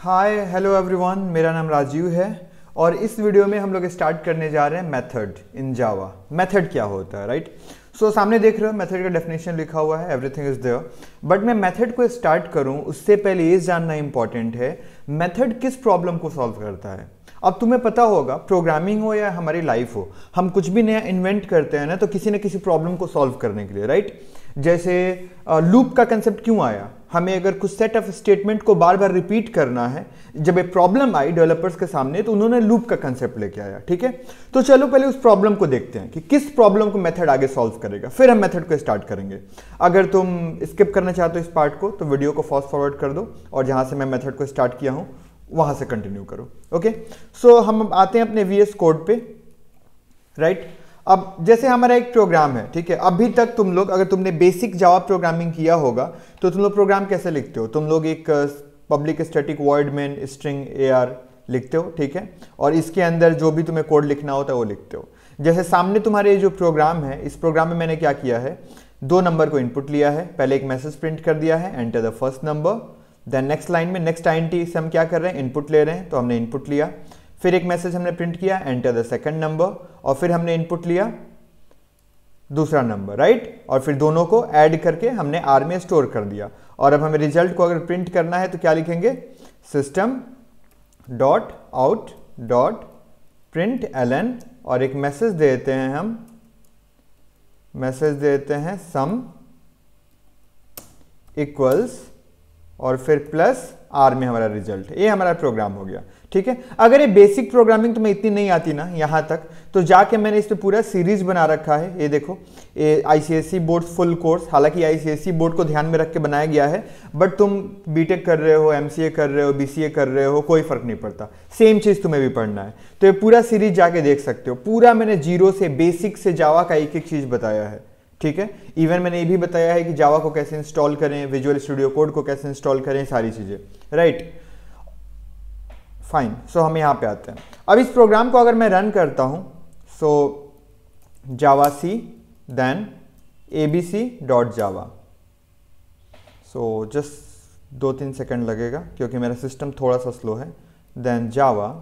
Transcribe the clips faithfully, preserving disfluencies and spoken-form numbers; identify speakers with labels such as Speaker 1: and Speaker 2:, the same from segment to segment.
Speaker 1: Hi hello everyone, मेरा नाम राजीव है और इस वीडियो में हम लोग स्टार्ट करने जा रहे हैं मेथड इन जावा। मेथड क्या होता है, राइट? सो so, सामने देख रहे हो मेथड का डेफिनेशन लिखा हुआ है, एवरीथिंग इज देयर। बट मैं मेथड को स्टार्ट करूं उससे पहले ये जानना इंपॉर्टेंट है मेथड किस प्रॉब्लम को सॉल्व करता है। अब तुम्हें पता होगा, प्रोग्रामिंग हो या हमारी लाइफ हो, हम कुछ भी नया इन्वेंट करते हैं ना तो किसी न किसी प्रॉब्लम को सॉल्व करने के लिए, राइट? जैसे लूप का कंसेप्ट क्यों आया? हमें अगर कुछ सेट ऑफ स्टेटमेंट को बार बार रिपीट करना है, जब एक प्रॉब्लम आई डेवलपर्स के सामने तो उन्होंने लूप का कंसेप्ट लेके आया, ठीक है? तो चलो पहले उस प्रॉब्लम को देखते हैं कि किस प्रॉब्लम को मेथड आगे सॉल्व करेगा, फिर हम मेथड को स्टार्ट करेंगे। अगर तुम स्किप करना चाहते हो इस पार्ट को तो वीडियो को फास्ट फॉरवर्ड कर दो और जहां से मैं मेथड को स्टार्ट किया हूं वहां से कंटिन्यू करो। ओके, सो हम आते हैं अपने वीएस कोड पे, राइट? अब जैसे हमारा एक प्रोग्राम है, ठीक है? अभी तक तुम लोग, अगर तुमने बेसिक जावा प्रोग्रामिंग किया होगा तो तुम लोग प्रोग्राम कैसे लिखते हो? तुम लोग एक public static void main string A R लिखते हो, ठीक है? और इसके अंदर जो भी तुम्हें कोड लिखना होता है वो लिखते हो। जैसे सामने तुम्हारे जो प्रोग्राम है, इस प्रोग्राम में मैंने क्या किया है, दो नंबर को इनपुट लिया है, पहले एक मैसेज प्रिंट कर दिया है, enter the first number. Then next line में नेक्स्ट आईएनटी से हम क्या कर रहे हैं, इनपुट ले रहे हैं, तो हमने इनपुट लिया। फिर एक मैसेज हमने प्रिंट किया, एंटर द सेकंड नंबर, और फिर हमने इनपुट लिया दूसरा नंबर, राइट? और फिर दोनों को ऐड करके हमने आर में स्टोर कर दिया। और अब हमें रिजल्ट को अगर प्रिंट करना है तो क्या लिखेंगे, system dot out dot print L N, और एक मैसेज देते हैं हम, मैसेज देते हैं सम इक्वल्स और फिर प्लस आर में हमारा रिजल्ट। ये हमारा प्रोग्राम हो गया, ठीक है? अगर ये बेसिक प्रोग्रामिंग तुम्हें इतनी नहीं आती ना यहां तक, तो जाके मैंने इस पे पूरा सीरीज बना रखा है। ये देखो, ये आईसीएसई बोर्ड फुल कोर्स, हालांकि आईसीएसई बोर्ड को ध्यान में रख के बनाया गया है, बट तुम बीटेक कर रहे हो, एमसीए कर रहे हो, बीसीए कर रहे हो, कोई फर्क नहीं पड़ता, सेम चीज तुम्हें भी पढ़ना है। तो ये पूरा सीरीज जाके देख सकते हो। पूरा मैंने जीरो से, बेसिक से जावा का एक एक चीज बताया है, ठीक है? इवन मैंने ये भी बताया है कि जावा को कैसे इंस्टॉल करें, विजुअल स्टूडियो कोड को कैसे इंस्टॉल करें, सारी चीजें, राइट? फाइन। सो हम यहां पे आते हैं। अब इस प्रोग्राम को अगर मैं रन करता हूं, so Java C then ABC dot Java, so just दो तीन सेकंड लगेगा क्योंकि मेरा सिस्टम थोड़ा सा स्लो है। देन जावा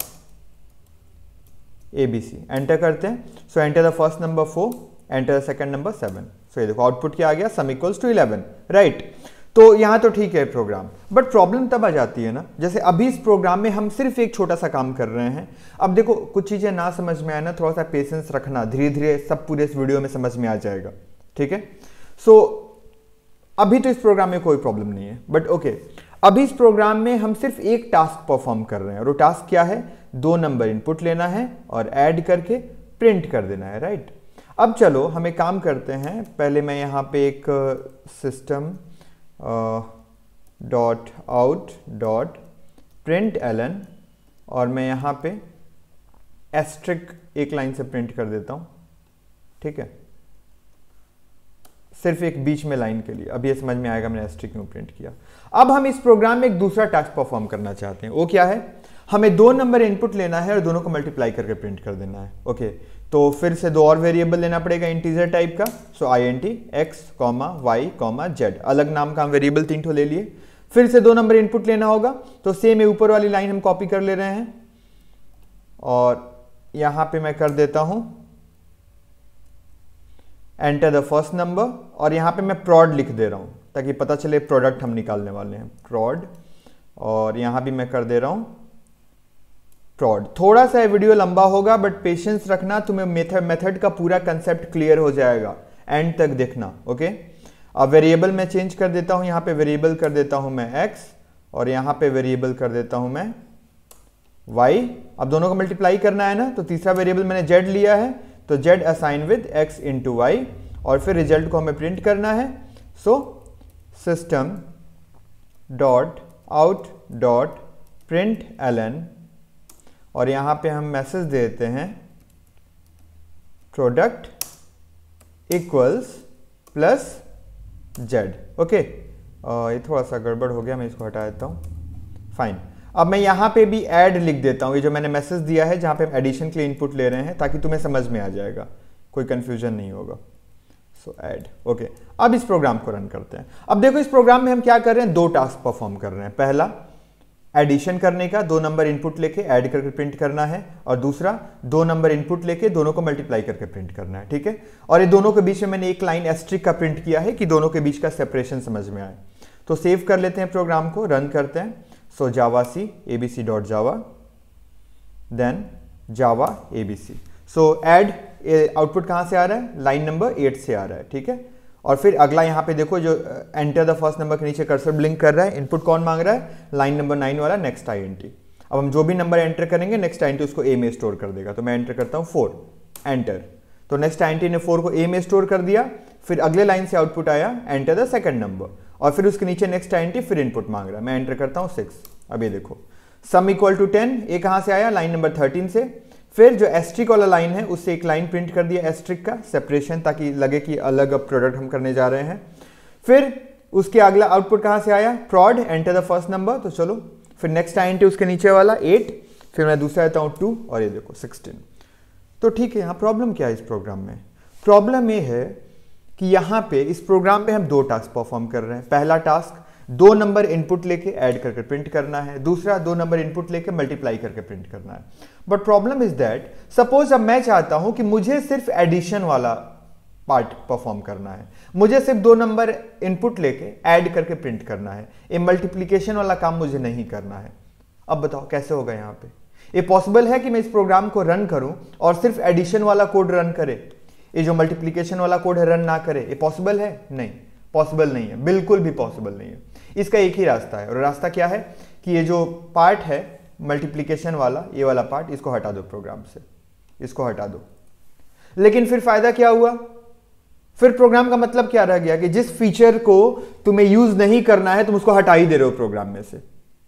Speaker 1: एबीसी, एंटर करते हैं। So enter the first number four, enter the second number seven. So ये देखो आउटपुट क्या आ गया, sum equals to eleven, right? तो यहां तो ठीक है प्रोग्राम, बट प्रॉब्लम तब आ जाती है ना, जैसे अभी इस प्रोग्राम में हम सिर्फ एक छोटा सा काम कर रहे हैं। अब देखो, कुछ चीजें ना समझ में आए ना, थोड़ा सा पेशेंस रखना, धीरे धीरे सब पूरे इस वीडियो में समझ में आ जाएगा, ठीक है? सो so, अभी तो इस प्रोग्राम में कोई प्रॉब्लम नहीं है, बट ओके, अभी इस प्रोग्राम में हम सिर्फ एक टास्क परफॉर्म कर रहे हैं, और वो टास्क क्या है, दो नंबर इनपुट लेना है और ऐड करके प्रिंट कर देना है, राइट? अब चलो हम एक काम करते हैं, पहले मैं यहाँ पे एक system dot out dot print L N, और मैं यहाँ पे एस्ट्रिक एक लाइन से प्रिंट कर देता हूँ, ठीक है? सिर्फ एक बीच में लाइन के लिए। अब ये समझ में आएगा मैंने एस्ट्रिक क्यों प्रिंट किया। अब हम इस प्रोग्राम में एक दूसरा टास्क परफॉर्म करना चाहते हैं। वो क्या है, हमें दो नंबर इनपुट लेना है और दोनों को मल्टीप्लाई करके प्रिंट कर देना है। ओके, तो फिर से दो और वेरिएबल लेना पड़ेगा इंटीजर टाइप का। So I N T X comma Y comma Z, अलग नाम का हम वेरिएबल तीन ठो ले लिए। फिर से दो नंबर इनपुट लेना होगा, तो सेम ऊपर वाली लाइन हम कॉपी कर ले रहे हैं और यहां पे मैं कर देता हूं एंटर द फर्स्ट नंबर, और यहां पे मैं प्रॉड लिख दे रहा हूं ताकि पता चले प्रोडक्ट हम निकालने वाले हैं, प्रॉड। और यहां भी मैं कर दे रहा हूं प्रॉड। थोड़ा सा वीडियो लंबा होगा बट पेशेंस रखना, तुम्हें मेथड मेथड का पूरा कंसेप्ट क्लियर हो जाएगा, एंड तक देखना, ओके? अब वेरिएबल मैं चेंज कर देता हूं, यहां पे वेरिएबल कर देता हूं मैं x, और यहां पे वेरिएबल कर देता हूं मैं y। अब दोनों को मल्टीप्लाई करना है ना, तो तीसरा वेरिएबल मैंने z लिया है, तो z assign with x into Y, और फिर रिजल्ट को हमें प्रिंट करना है। So system dot out dot print L N, और यहां पे हम मैसेज देते हैं product equals plus Z. Okay, ये थोड़ा सा गड़बड़ हो गया, मैं इसको हटा देता हूं। फाइन। अब मैं यहां पे भी ऐड लिख देता हूं, ये जो मैंने मैसेज दिया है जहां पे हम एडिशन के लिए इनपुट ले रहे हैं, ताकि तुम्हें समझ में आ जाएगा, कोई कंफ्यूजन नहीं होगा। So add, okay. अब इस प्रोग्राम को रन करते हैं। अब देखो इस प्रोग्राम में हम क्या कर रहे हैं, दो टास्क परफॉर्म कर रहे हैं। पहला एडिशन करने का, दो नंबर इनपुट लेके ऐड करके प्रिंट करना है, और दूसरा दो नंबर इनपुट लेके दोनों को मल्टीप्लाई करके प्रिंट करना है, ठीक है। और ये दोनों के बीच में मैंने एक लाइन एस्ट्रिक का प्रिंट किया है कि दोनों के बीच का सेपरेशन समझ में आए। तो सेव कर लेते हैं प्रोग्राम को, रन करते हैं। So Java C ABC dot Java, then Java ABC. So add output कहाँ से आ रहा है, लाइन नंबर एट से आ रहा है, ठीक है। और फिर अगला यहाँ पे देखो जो एंटर द फर्स्ट नंबर के नीचे कर्सर ब्लिंक कर रहा है, इनपुट कौन मांग रहा है, लाइन नंबर नाइन वाला नेक्स्ट आईएनटी। अब हम जो भी नंबर एंटर करेंगे नेक्स्ट आईएनटी उसको ए में स्टोर कर देगा। तो मैं एंटर करता हूँ फोर, एंटर। तो नेक्स्ट आईएनटी ने फोर को ए में स्टोर कर दिया। फिर अगले लाइन से आउटपुट आया एंटर द सेकंड नंबर, और फिर उसके नीचे नेक्स्ट आईएनटी फिर इनपुट मांग रहा है। मैं एंटर करता हूँ सिक्स। अब ये देखो सम इक्वल टू टेन, ये कहाँ से आया, लाइन नंबर थर्टीन से। फिर जो एस्ट्रिक वाला लाइन है उससे एक लाइन प्रिंट कर दिया एस्ट्रिक का सेपरेशन, ताकि लगे कि अलग अब प्रोडक्ट हम करने जा रहे हैं। फिर उसके अगला आउटपुट कहाँ से आया, prod, enter the first number. तो चलो फिर नेक्स्ट आईएनटी उसके नीचे वाला एट, फिर मैं दूसरा लेता हूँ टू, और ये देखो सिक्सटीन। तो ठीक है, यहाँ प्रॉब्लम क्या है इस प्रोग्राम में, प्रॉब्लम ये है कि यहाँ पे इस प्रोग्राम पे हम दो टास्क परफॉर्म कर रहे हैं। पहला टास्क दो नंबर इनपुट लेके ऐड करके प्रिंट करना है, दूसरा दो नंबर इनपुट लेके मल्टीप्लाई करके प्रिंट करना है। But problem is that suppose अब मैं चाहता हूं कि मुझे सिर्फ एडिशन वाला पार्ट परफॉर्म करना है, मुझे सिर्फ दो नंबर इनपुट लेके ऐड करके प्रिंट करना है, ये मल्टीप्लीकेशन वाला काम मुझे नहीं करना है। अब बताओ कैसे होगा यहाँ पे, ये पॉसिबल है कि मैं इस प्रोग्राम को रन करूं और सिर्फ एडिशन वाला कोड रन करे, ये जो मल्टीप्लीकेशन वाला कोड है रन ना करे? ये पॉसिबल है? नहीं, पॉसिबल नहीं है, बिल्कुल भी पॉसिबल नहीं है। इसका एक ही रास्ता है, और रास्ता क्या है कि ये जो पार्ट है मल्टीप्लीकेशन वाला, ये वाला पार्ट, इसको हटा दो प्रोग्राम से, इसको हटा दो। लेकिन फिर फायदा क्या हुआ, फिर प्रोग्राम का मतलब क्या रह गया कि जिस फीचर को तुम्हें यूज नहीं करना है तुम उसको हटा ही दे रहे हो प्रोग्राम में से।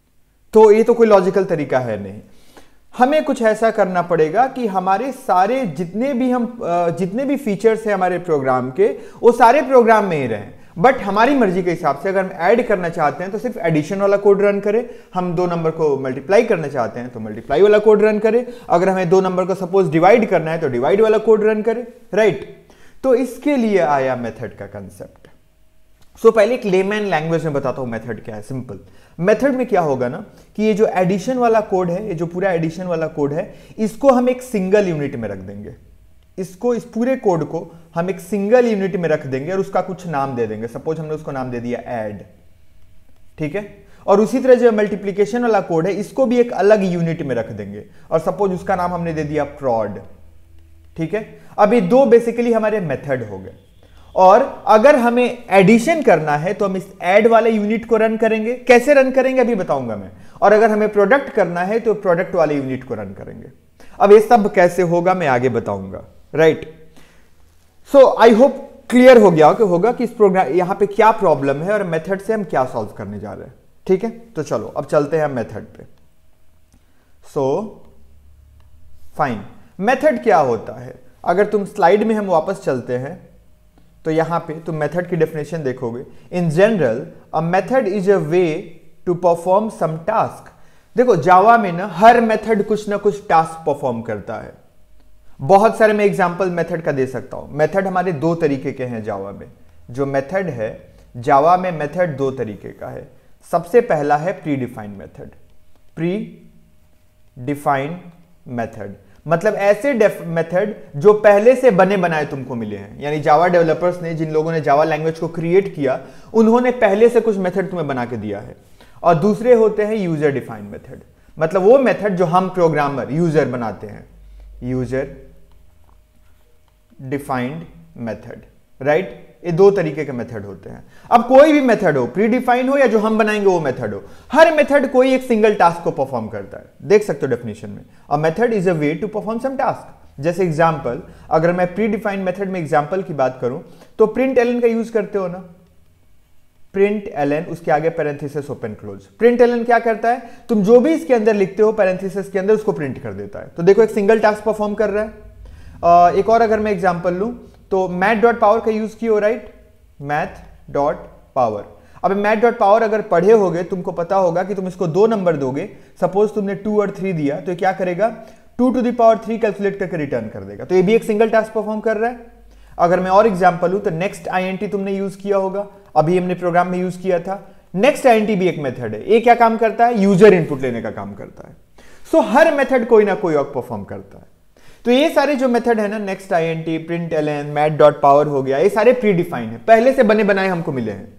Speaker 1: तो ये तो कोई लॉजिकल तरीका है नहीं। हमें कुछ ऐसा करना पड़ेगा कि हमारे सारे जितने भी हम जितने भी फीचर्स हैं हमारे प्रोग्राम के, वो सारे प्रोग्राम में ही रहें, बट हमारी मर्जी के हिसाब से। अगर हम ऐड करना चाहते हैं तो सिर्फ एडिशन वाला कोड रन करे, हम दो नंबर को मल्टीप्लाई करना चाहते हैं तो मल्टीप्लाई वाला कोड रन करे, अगर हमें दो नंबर को सपोज डिवाइड करना है तो डिवाइड वाला कोड रन करे, राइट। तो इसके लिए आया मेथड का कंसेप्ट। सो so, पहले एक लेमैन लैंग्वेज में बताता हूं मेथड क्या है। सिंपल मेथड में क्या होगा ना कि ये जो एडिशन वाला कोड है, ये जो पूरा एडिशन वाला कोड है, इसको हम एक सिंगल यूनिट में रख देंगे। इसको, इस पूरे कोड को हम एक सिंगल यूनिट में रख देंगे और उसका कुछ नाम दे देंगे। सपोज हमने उसको नाम दे दिया ऐड, ठीक है। और उसी तरह जो मल्टीप्लीकेशन वाला कोड है, इसको भी एक अलग यूनिट में रख देंगे और सपोज उसका नाम हमने दे दिया प्रॉड, ठीक है। अब ये दो बेसिकली हमारे मेथड हो गए। और अगर हमें एडिशन करना है तो हम इस ऐड वाले यूनिट को रन करेंगे। कैसे रन करेंगे अभी बताऊंगा मैं। और अगर हमें प्रोडक्ट करना है तो प्रोडक्ट वाले यूनिट को रन करेंगे। अब ये सब कैसे होगा मैं आगे बताऊंगा, right. So I hope clear हो गया कि होगा कि इस प्रोग्राम यहां पे क्या प्रॉब्लम है और मेथड से हम क्या सॉल्व करने जा रहे हैं, ठीक है। तो चलो अब चलते हैं मेथड पे। सो फाइन, मेथड क्या होता है? अगर तुम स्लाइड में हम वापस चलते हैं तो यहां पे तुम मेथड की डेफिनेशन देखोगे। In general a method is a way to perform some task. देखो जावा में ना हर मेथड कुछ ना कुछ टास्क परफॉर्म करता है। बहुत सारे मैं एग्जांपल मेथड का दे सकता हूं। मेथड हमारे दो तरीके के हैं जावा में। जो मेथड है जावा में, मेथड दो तरीके का है। सबसे पहला है predefined method. Predefined method मतलब ऐसे मेथड जो पहले से बने बनाए तुमको मिले हैं। यानी जावा डेवलपर्स ने, जिन लोगों ने जावा लैंग्वेज को क्रिएट किया, उन्होंने पहले से कुछ मेथड तुम्हें बना के दिया है। और दूसरे होते हैं यूजर डिफाइंड मेथड, मतलब वो मेथड जो हम प्रोग्रामर यूजर बनाते हैं। User defined method, right. ये दो तरीके के मेथड होते हैं। अब कोई भी मेथड हो, प्री डिफाइंड हो या जो हम बनाएंगे वो मेथड हो, हर मेथड कोई एक सिंगल टास्क को परफॉर्म करता है। देख सकते हो डेफिनेशन में, a method is a way to perform some task. जैसे एग्जांपल, अगर मैं प्री डिफाइंड मेथड में एग्जांपल की बात करूं तो प्रिंट एलन का यूज करते हो ना। प्रिंट एलन, उसके आगे parenthesis open close. Print LN क्या करता है, तुम जो भी इसके अंदर लिखते हो पैरेंथेसिस के अंदर, उसको प्रिंट कर देता है। तो देखो एक सिंगल टास्क परफॉर्म कर रहा है। uh, एक और अगर मैं एग्जांपल लूं तो मैथ डॉट पावर का यूज किया, राइट। Math dot power. अब मैथ डॉट पावर अगर पढ़े होगे, तुमको पता होगा कि तुम इसको दो नंबर दोगे। सपोज तुमने टू और थ्री दिया तो क्या करेगा, two to the power three calculate करके रिटर्न कर देगा। तो ये भी एक सिंगल टास्क परफॉर्म कर रहा है। अगर मैं और एग्जांपल लूं तो नेक्स्ट आईएनटी तुमने यूज किया होगा, अभी हमने प्रोग्राम में यूज किया था। नेक्स्ट आईएनटी भी एक मेथड है। ये क्या काम करता है? यूजर इनपुट लेने का काम करता है। सो so, हर मेथड कोई ना कोई और परफॉर्म करता है। तो ये सारे जो मेथड है ना, next INT, print LN, math dot power हो गया, ये सारे प्री डिफाइन है, पहले से बने बनाए हमको मिले हैं।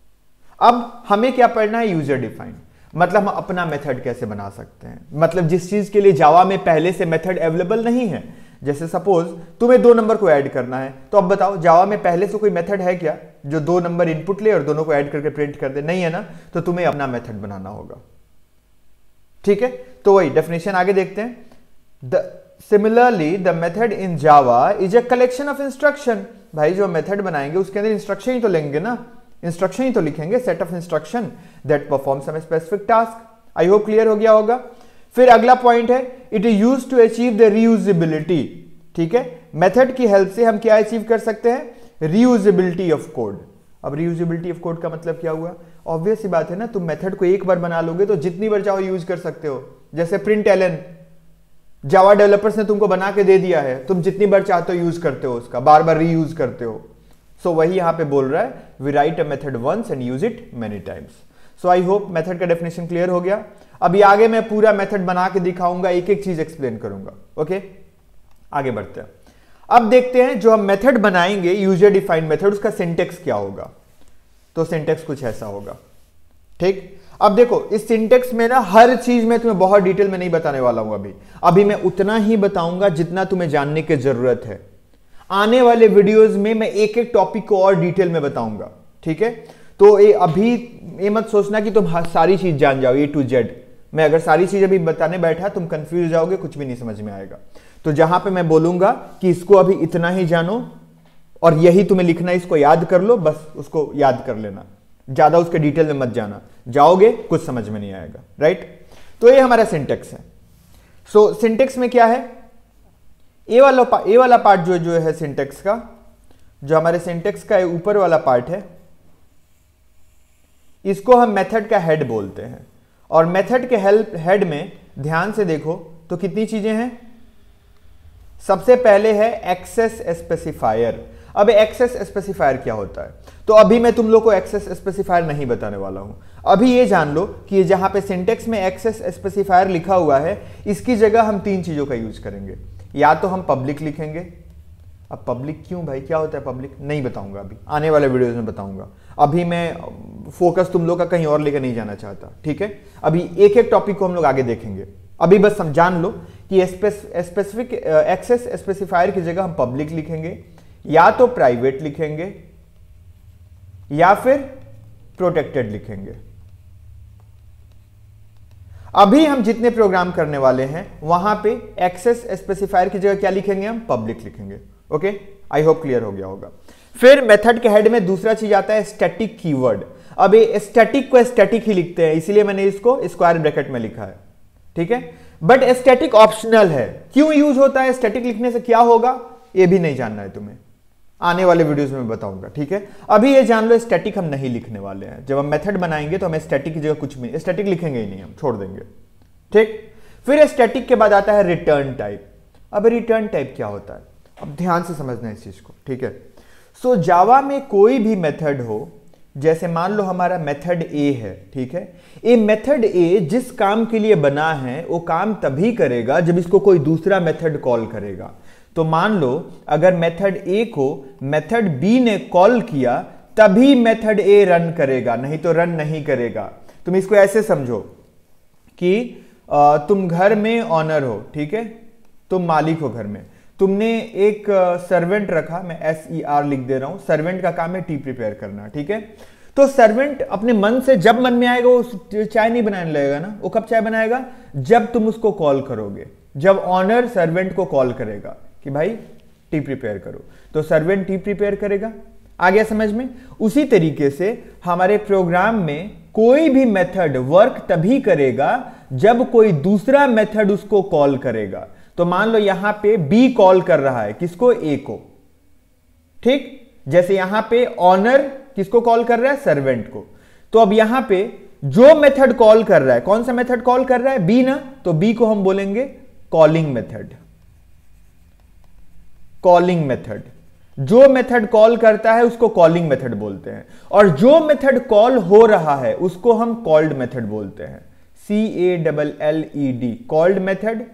Speaker 1: अब हमें क्या पढ़ना है? यूजर डिफाइन, मतलब हम अपना मेथड कैसे बना सकते हैं, मतलब जिस चीज के लिए जावा में पहले से मेथड अवेलेबल नहीं है। जैसे सपोज तुम्हें दो नंबर को ऐड करना है, तो अब बताओ जावा में पहले से कोई मेथड है क्या जो दो नंबर इनपुट ले और दोनों को ऐड करके प्रिंट कर दे? नहीं है ना, तो तुम्हें अपना मेथड बनाना होगा। ठीक है, तो वही डेफिनेशन आगे देखते हैं। The similarly the method in Java is a collection of instruction. भाई जो मेथड बनाएंगे उसके अंदर इंस्ट्रक्शन ही तो लेंगे ना, इंस्ट्रक्शन ही तो लिखेंगे, set of instruction that perform some specific task. I hope clear हो गया होगा। फिर अगला पॉइंट है, it is used to achieve the reusability. ठीक है, मेथड की हेल्प से हम क्या अचीव कर सकते हैं? Reusability of code. अब रीयूजेबिलिटी ऑफ कोड का मतलब क्या हुआ? ऑब्वियस सी बात है ना, तुम मेथड को एक बार बना लोगे तो जितनी बार चाहो यूज कर सकते हो। जैसे प्रिंट एलन, जावा डेवलपर्स ने तुमको बना के दे दिया है, तुम जितनी बार चाहते हो यूज करते हो, उसका बार बार रीयूज करते हो। सो so, वही यहां पे बोल रहा है, we write a method once and use it many times. So I hope method का डेफिनेशन क्लियर हो गया। अभी आगे मैं पूरा मेथड बना के दिखाऊंगा, एक एक चीज एक्सप्लेन करूंगा। Okay okay? आगे बढ़ते हैं। अब देखते हैं जो हम मेथड बनाएंगे यूजर डिफाइंड मेथड, उसका सिंटेक्स क्या होगा। तो सिंटेक्स कुछ ऐसा होगा। ठीक, अब देखो इस सिंटेक्स में ना हर चीज में तुम्हें बहुत डिटेल में नहीं बताने वाला हूं अभी अभी मैं उतना ही बताऊंगा जितना तुम्हें जानने की जरूरत है। आने वाले वीडियोस में मैं एक एक टॉपिक को और डिटेल में बताऊंगा। ठीक है, तो ये अभी ये मत सोचना कि तुम सारी चीज जान जाओ ए टू जेड। मैं अगर सारी चीज अभी बताने बैठा तुम कंफ्यूज जाओगे, कुछ भी नहीं समझ में आएगा। तो जहां पे मैं बोलूंगा कि इसको अभी इतना ही जानो और यही तुम्हें लिखना, इसको याद कर लो, बस उसको याद कर लेना, ज्यादा उसके डिटेल में मत जाना, जाओगे कुछ समझ में नहीं आएगा। राइट, तो ये हमारा सिंटेक्स है। सो so, सिंटेक्स में क्या है? ए वाला ए वाला पार्ट जो जो है सिंटेक्स का, जो हमारे सिंटेक्स का ऊपर वाला पार्ट है, इसको हम मेथड का हेड बोलते हैं। और मेथड के हेल्प हेड में ध्यान से देखो तो कितनी चीजें हैं। सबसे पहले है एक्सेस स्पेसिफायर। अब एक्सेस स्पेसिफायर क्या होता है? तो अभी मैं तुम लोग को एक्सेस स्पेसिफायर नहीं बताने वाला हूं। अभी ये जान लो कि जहां पे सिंटेक्स में एक्सेस स्पेसिफायर लिखा हुआ है, इसकी जगह हम तीन चीजों का यूज करेंगे। या तो हम पब्लिक लिखेंगे। अब पब्लिक क्यों भाई, क्या होता है पब्लिक? नहीं बताऊंगा, अभी आने वाले वीडियोस में बताऊंगा। अभी मैं फोकस तुम लोग का कहीं और लेकर नहीं जाना चाहता। ठीक है, अभी एक एक टॉपिक को हम लोग आगे देखेंगे। अभी बस हम जान लो कि स्पेसिफिक एक्सेस स्पेसिफायर की जगह हम पब्लिक लिखेंगे, या तो प्राइवेट लिखेंगे, या फिर प्रोटेक्टेड लिखेंगे। अभी हम जितने प्रोग्राम करने वाले हैं वहां पे एक्सेस स्पेसिफायर की जगह क्या लिखेंगे? हम पब्लिक लिखेंगे। ओके, आई होप क्लियर हो गया होगा। फिर मेथड के हेड में दूसरा चीज आता है स्टैटिक कीवर्ड। अब ये स्टैटिक को स्टैटिक ही लिखते हैं, इसीलिए मैंने इसको स्क्वायर ब्रैकेट में लिखा है। ठीक है, बट स्टैटिक ऑप्शनल है। क्यों यूज होता है? स्टैटिक लिखने से क्या होगा ये भी नहीं जानना है तुम्हें, आने वाले वीडियोस में बताऊंगा। ठीक है, अभी ये जान लो स्टैटिक हम नहीं लिखने वाले हैं। जब हम मेथड बनाएंगे तो हम स्टैटिक की जगह कुछ भी स्टैटिक लिखेंगे ही नहीं, हम छोड़ देंगे। ठीक, फिर स्टैटिक के बाद आता है रिटर्न टाइप। अब रिटर्न टाइप क्या होता है? अब ध्यान से समझना है इस चीज को। ठीक है, सो जावा में कोई भी मेथड हो, जैसे मान लो हमारा मेथड ए है। ठीक है, ये मेथड ए जिस काम के लिए बना है वो काम तभी करेगा जब इसको कोई दूसरा मेथड कॉल करेगा। तो मान लो अगर मेथड ए को मेथड बी ने कॉल किया तभी मेथड ए रन करेगा, नहीं तो रन नहीं करेगा। तुम इसको ऐसे समझो कि तुम घर में ऑनर हो। ठीक है, तुम मालिक हो घर में, तुमने एक सर्वेंट रखा, मैं एस ई आर लिख दे रहा हूं। सर्वेंट का काम है टी प्रिपेयर करना। ठीक है, तो सर्वेंट अपने मन से जब मन में आएगा वो चाय नहीं बनाने लगेगा ना। वो कब चाय बनाएगा? जब तुम उसको कॉल करोगे, जब ऑनर सर्वेंट को कॉल करेगा कि भाई टी प्रिपेयर करो, तो सर्वेंट टी प्रिपेयर करेगा। आ गया समझ में? उसी तरीके से हमारे प्रोग्राम में कोई भी मेथड वर्क तभी करेगा जब कोई दूसरा मेथड उसको कॉल करेगा। तो मान लो यहां पे बी कॉल कर रहा है, किसको? ए को। ठीक, जैसे यहां पे ऑनर किसको कॉल कर रहा है? सर्वेंट को। तो अब यहां पे जो मेथड कॉल कर रहा है, कौन सा मेथड कॉल कर रहा है? बी ना, तो बी को हम बोलेंगे कॉलिंग मेथड। Calling method. जो मेथड कॉल करता है उसको कॉलिंग मेथड बोलते हैं, और जो मेथड कॉल हो रहा है उसको हम कॉल्ड मेथड बोलते हैं। C A double L E D, called method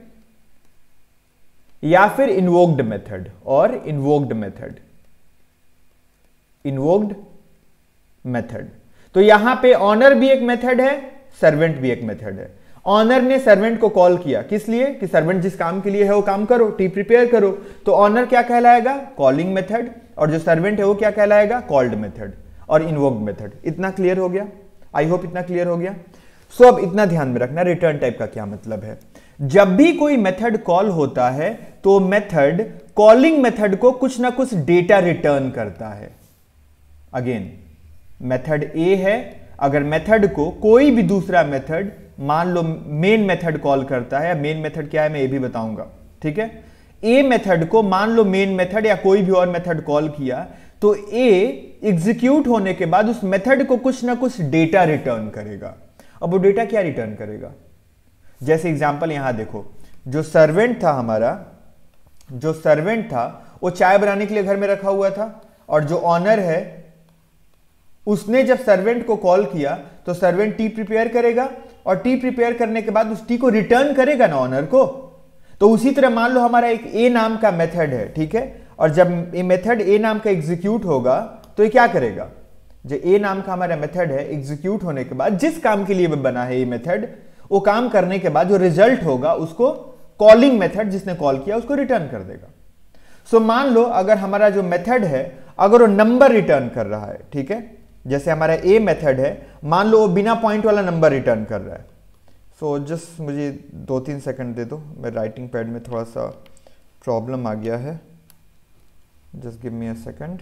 Speaker 1: या फिर इन्वोक्ड मेथड और इन्वोक्ड मेथड, इन्वोक्ड मेथड। तो यहां पे ऑनर भी एक मेथड है, सर्वेंट भी एक मेथड है। ऑनर ने सर्वेंट को कॉल किया, किस लिए? कि सर्वेंट जिस काम के लिए है वो काम करो, टी प्रिपेयर करो। तो ऑनर क्या कहलाएगा? कॉलिंग मेथड, और जो सर्वेंट है वो क्या कहलाएगा? कॉल्ड मेथड और इन्वोक्ड मेथड। इतना क्लियर हो गया? आई होप इतना क्लियर हो गया। सो so, अब इतना ध्यान में रखना रिटर्न टाइप का क्या मतलब है। जब भी कोई मेथड कॉल होता है तो मेथड कॉलिंग मेथड को कुछ ना कुछ डेटा रिटर्न करता है। अगेन मेथड ए है, अगर मेथड को कोई भी दूसरा मेथड, मान लो मेन मेथड कॉल करता है, मेन मेथड क्या है मैं ये भी बताऊंगा, ठीक है। ए मेथड को मान लो मेन मेथड या कोई भी और मेथड कॉल किया, तो ए एग्जीक्यूट होने के बाद उस मेथड को कुछ ना कुछ डेटा रिटर्न करेगा। अब वो डेटा क्या रिटर्न करेगा? जैसे एग्जांपल यहां देखो, जो सर्वेंट था हमारा, जो सर्वेंट था वो चाय बनाने के लिए घर में रखा हुआ था, और जो ऑनर है उसने जब सर्वेंट को कॉल किया तो सर्वेंट टी प्रिपेयर करेगा, और टी प्रिपेयर करने के बाद उस टी को रिटर्न करेगा ना ऑनर को। तो उसी तरह मान लो हमारा एक ए नाम का मेथड है, ठीक है, और जब ये मेथड ए नाम का एग्जीक्यूट होगा तो ये क्या करेगा? जो ए नाम का हमारा मेथड है, एग्जीक्यूट होने के बाद जिस काम के लिए बना है ये मेथड, वो काम करने के बाद जो रिजल्ट होगा उसको कॉलिंग मेथड जिसने कॉल किया उसको रिटर्न कर देगा। सो so, मान लो अगर हमारा जो मेथड है अगर वो नंबर रिटर्न कर रहा है, ठीक है, जैसे हमारा ए मेथड है, मान लो वो बिना पॉइंट वाला नंबर रिटर्न कर रहा है। सो so, जस्ट मुझे दो तीन सेकंड दे दो, मैं राइटिंग पैड में थोड़ा सा प्रॉब्लम आ गया है, just give me a second.